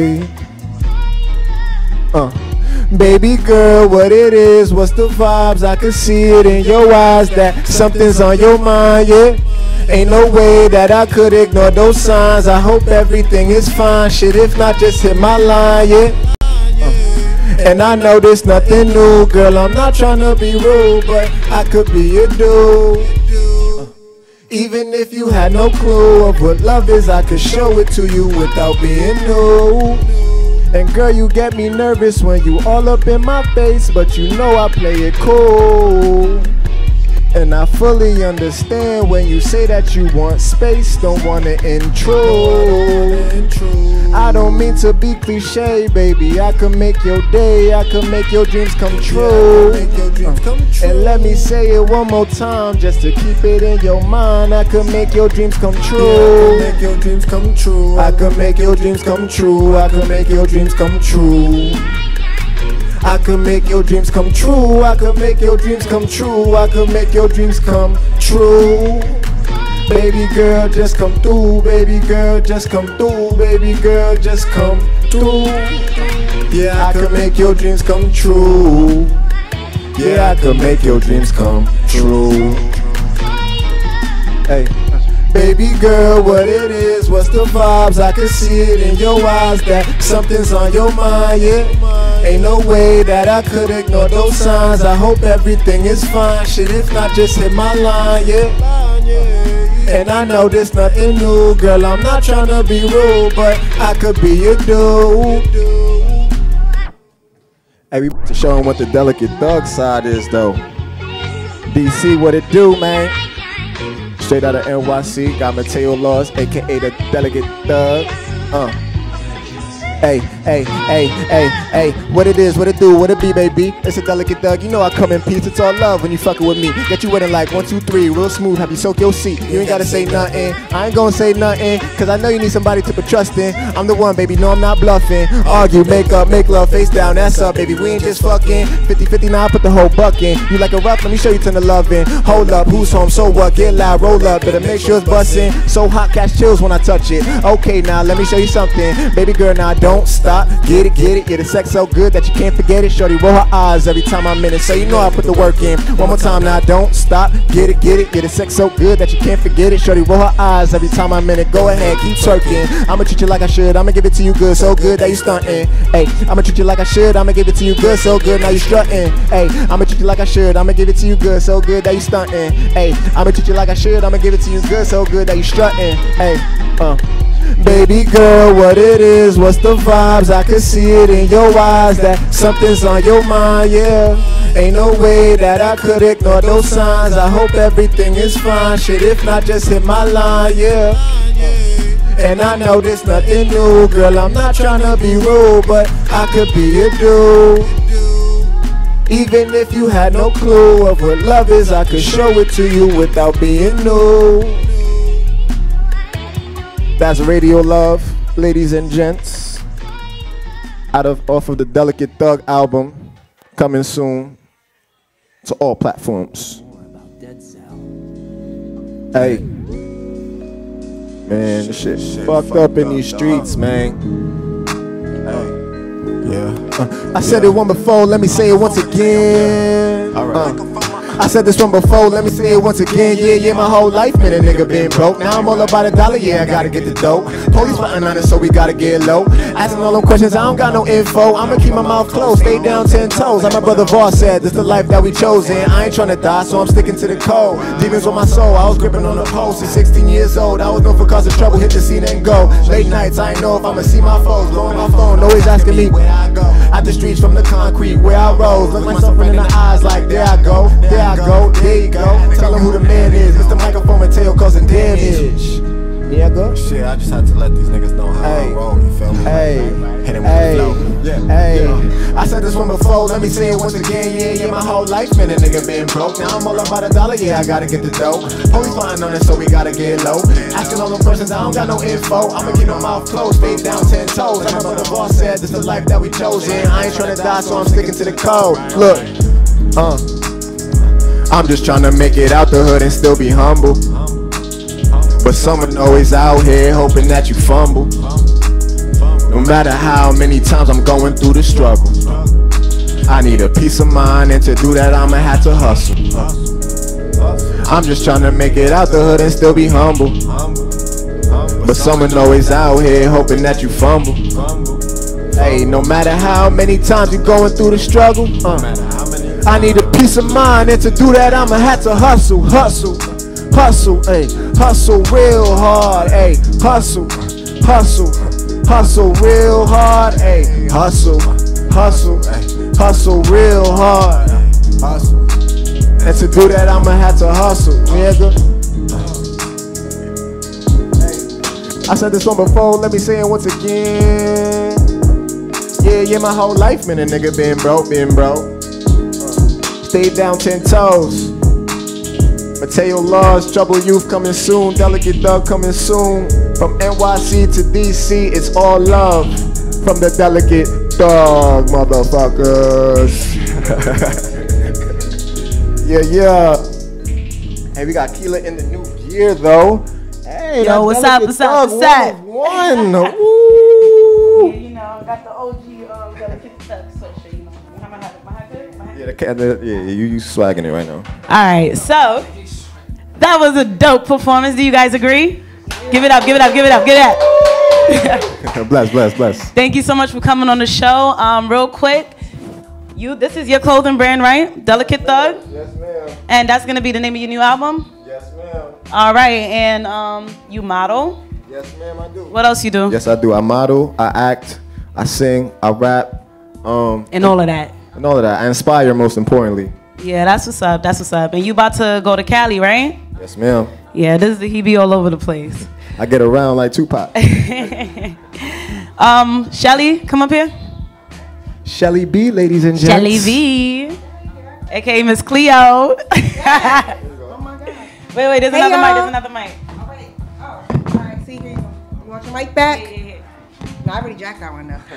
[SPEAKER 12] yeah. Uh. Baby girl, what it is, what's the vibes? I can see it in your eyes that something's on your mind, yeah. Ain't no way that I could ignore those signs. I hope everything is fine. Shit, if not, just hit my line, yeah. Uh. And I know this nothing new, girl. I'm not trying to be rude, but I could be your dude. Uh. Even if you had no clue of what love is, I could show it to you without being new. And girl, you get me nervous when you all up in my face, but you know I play it cool. And I fully understand when you say that you want space, don't wanna intrude. I don't mean to be cliche, baby. I can make your day, I can make your dreams come true. Uh, and let me say it one more time, just to keep it in your mind. I can make your dreams come true. I can make your dreams come true. I can make your dreams come true. I can make your dreams come true. I can make your dreams come true. I can make your dreams come true. I can make your dreams come true. Baby girl, just come through. Baby girl, just come through. Baby girl, just come through. Yeah, I can make your dreams come true. Yeah, I can make your dreams come true. Hey. Baby girl, what it is, what's the vibes? I can see it in your eyes that something's on your mind, yeah. Ain't no way that I could ignore those signs. I hope everything is fine. Shit, if not, just hit my line, yeah. And I know this nothing new, girl. I'm not trying to be rude, but I could be your dude. Hey, we to show him what the delicate thug side is, though. D C, what it do, man? Straight out of N Y C, got Mateo Laws, aka the delicate thug. Uh. Hey, hey, hey, hey, hey, what it is, what it do, what it be, baby? It's a delicate thug, you know I come in peace, it's all love when you fucking with me. Get you wet in like one, two, three, real smooth, have you soak your seat. You ain't gotta say nothing, I ain't gonna say nothing, cause I know you need somebody to put trust in. I'm the one, baby, no I'm not bluffing. Argue, make up, make love, face down, that's up, baby, we ain't just fucking. fifty fifty, now I put the whole buck in. You like a rough, let me show you turn the love in. Hold up, who's home, so what, get loud, roll up, better make sure it's bustin'. So hot, catch chills when I touch it. Okay, now let me show you something. Baby girl, now don't stop. Get it, get it, yeah, the sex so good that you can't forget it. Shorty roll her eyes every time I'm in it, so you know I put the work in. One more time now, don't stop. Get it, get it, yeah, the sex so good that you can't forget it. Shorty roll her eyes every time I'm in it. Go ahead, keep twerking. I'ma treat you like I should, I'ma give it to you good, so good that you stunting. Hey, I'ma treat you like I should, I'ma give it to you good, so good now you strutting. Hey, I'ma treat you like I should, I'ma give it to you good, so good that you stunting. Hey, I'ma treat you like I should, I'ma give it to you good, so good that you strutting. Hey, uh. Baby girl, what it is, what's the vibes? I can see it in your eyes that something's on your mind, yeah. Ain't no way that I could ignore those signs. I hope everything is fine. Shit, if not, just hit my line, yeah. And I know this nothing new, girl. I'm not trying to be rude, but I could be a dude. Even if you had no clue of what love is, I could show it to you without being new. That's Radio Love, ladies and gents. Out of off of the Delicate Thug album, coming soon to all platforms. Hey, man, this shit fucked up in these streets, man. Hey, yeah. Uh, I said it one before, let me say it once again. All right. Uh, I said this one before, let me say it once again. Yeah, yeah, my whole life been a nigga been broke. Now I'm all about a dollar, yeah, I gotta get the dope. Police fighting on us, so we gotta get low. Asking all them questions, I don't got no info. I'ma keep my mouth closed, stay down ten toes. Like my brother Voss said, this the life that we chosen. I ain't tryna die, so I'm sticking to the code. Demons on my soul, I was gripping on the post. At sixteen years old, I was known for causing trouble. Hit the scene and go. Late nights, I ain't know if I'ma see my foes. Blowing my phone, always asking me where I go. Out the streets from the concrete, where I rose. Look myself in the eyes like there I go, there I go, there you go. Tell them who the man is. Mister Microphone and tail causing damage. Yeah, go. Shit, I just had to let these niggas know how hey. I roll. You feel me? Hey, hit him with hey. the flow. Yeah, hey. Yeah. I said this one before. Let me say it once again. Yeah, yeah, my whole life been a nigga been broke. Now I'm all about a dollar. Yeah, I gotta get the dough. Police flying on it, so we gotta get low. Asking all them questions, I don't got no info. I'ma keep my mouth closed, stay down ten toes. Like my brother Voss said, this the life that we chosen. I ain't tryna die, so I'm sticking to the code. Look, uh. I'm just trying to make it out the hood and still be humble. But someone always out here hoping that you fumble. No matter how many times I'm going through the struggle, I need a peace of mind, and to do that I'ma have to hustle. I'm just trying to make it out the hood and still be humble. But someone always out here hoping that you fumble. Hey, no matter how many times you're going through the struggle, uh, I need a peace of mind, and to do that I'ma have to hustle, hustle, hustle, ayy, hustle real hard, ayy, hustle, hustle, hustle real hard, ayy, hustle, hustle, hustle real hard, hustle, and to do that I'ma have to hustle, nigga. I said this one before, let me say it once again. Yeah, yeah, my whole life been a nigga been broke, been broke. Stay down ten toes. Mateo Laws, Trouble Youth coming soon. Delicate Thug coming soon. From N Y C to D C, it's all love. From the Delicate Thug, motherfuckers. Yeah, yeah. Hey, we got Keela in the new gear though. Hey,
[SPEAKER 1] yo, what's up, what's up, what's up?
[SPEAKER 12] One.
[SPEAKER 1] Yeah, you know, got the O G um, Delicate Thug sweatshirt, you know.
[SPEAKER 12] Yeah, the, the, yeah, you you swagging it right now.
[SPEAKER 1] All right, so that was a dope performance. Do you guys agree? Give it up, give it up, give it up, give it up.
[SPEAKER 12] Bless, bless, bless.
[SPEAKER 1] Thank you so much for coming on the show. Um, real quick, You, this is your clothing brand, right? Delicate Thug?
[SPEAKER 12] Yes, ma'am.
[SPEAKER 1] And that's going to be the name of your new album?
[SPEAKER 12] Yes, ma'am.
[SPEAKER 1] All right. And um, you model?
[SPEAKER 12] Yes, ma'am, I do.
[SPEAKER 1] What else you do?
[SPEAKER 12] Yes, I do. I model, I act, I sing, I rap. Um,
[SPEAKER 1] and all of that.
[SPEAKER 12] And all of that. I inspire, most importantly.
[SPEAKER 1] Yeah, that's what's up. That's what's up. And you about to go to Cali, right?
[SPEAKER 12] Yes, ma'am.
[SPEAKER 1] Yeah, this is he be all over the place.
[SPEAKER 12] I get around like Tupac.
[SPEAKER 1] um, Shelly, come up here.
[SPEAKER 12] Shelly B, ladies and gents.
[SPEAKER 1] Shelly V, aka Miss Cleo. Oh my God. Wait, wait, there's
[SPEAKER 4] Hey,
[SPEAKER 1] another
[SPEAKER 4] y'all.
[SPEAKER 1] mic. There's another mic.
[SPEAKER 4] Oh, wait. Oh, all right. See, here you go. You want your mic back?
[SPEAKER 1] Yeah, yeah, yeah.
[SPEAKER 4] No, I already jacked that one up.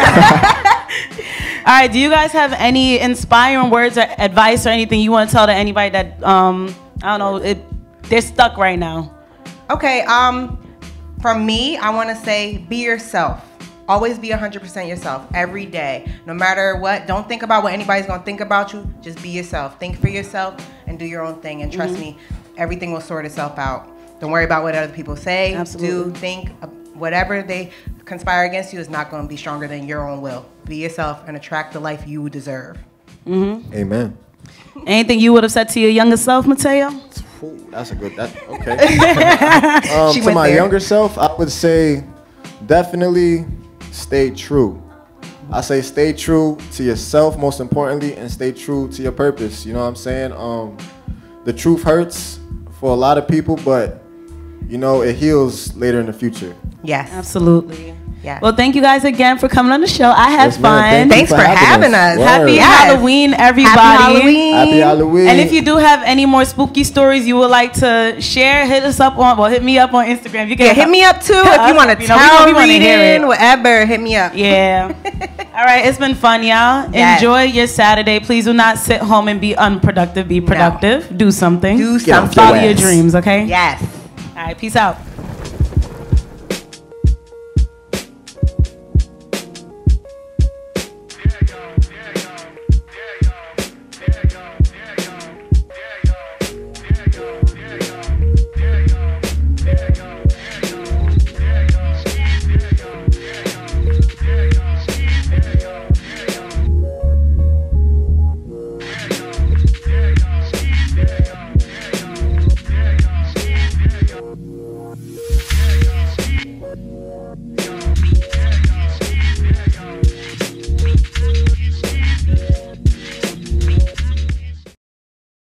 [SPEAKER 1] All right, do you guys have any inspiring words or advice or anything you want to tell to anybody that um I don't know, it they're stuck right now?
[SPEAKER 4] Okay, um, from me, I want to say be yourself. Always be one hundred percent yourself every day. No matter what, don't think about what anybody's going to think about you. Just be yourself. Think for yourself and do your own thing. And trust mm-hmm. me, everything will sort itself out. Don't worry about what other people say, Absolutely. do, think. Whatever they conspire against you is not going to be stronger than your own will. Be yourself and attract the life you deserve.
[SPEAKER 1] Mm-hmm.
[SPEAKER 12] Amen.
[SPEAKER 1] Anything you would have said to your younger self, Mateo?
[SPEAKER 12] Ooh, that's a good, that's okay. um, to my there. younger self, I would say definitely stay true. I say stay true to yourself, most importantly, and stay true to your purpose. You know what I'm saying? Um, the truth hurts for a lot of people, but, you know, it heals later in the future.
[SPEAKER 4] Yes.
[SPEAKER 1] Absolutely.
[SPEAKER 4] Yeah.
[SPEAKER 1] Well, thank you guys again for coming on the show. I had
[SPEAKER 12] yes,
[SPEAKER 1] fun.
[SPEAKER 12] Thank
[SPEAKER 4] Thanks for, for having us.
[SPEAKER 1] us. Happy yes. Halloween, everybody.
[SPEAKER 4] Happy Halloween.
[SPEAKER 12] Happy Halloween.
[SPEAKER 1] And if you do have any more spooky stories you would like to share, hit us up on, well, hit me up on Instagram. You can
[SPEAKER 4] yeah, hit me up too if you want to tell,
[SPEAKER 1] you know, we, we
[SPEAKER 4] reading, whatever, hit me up.
[SPEAKER 1] Yeah. All right, it's been fun, y'all. Yes. Enjoy your Saturday. Please do not sit home and be unproductive. Be productive. No. Do something.
[SPEAKER 4] Do something.
[SPEAKER 1] Follow your dreams, okay?
[SPEAKER 4] Yes.
[SPEAKER 1] All right, peace out.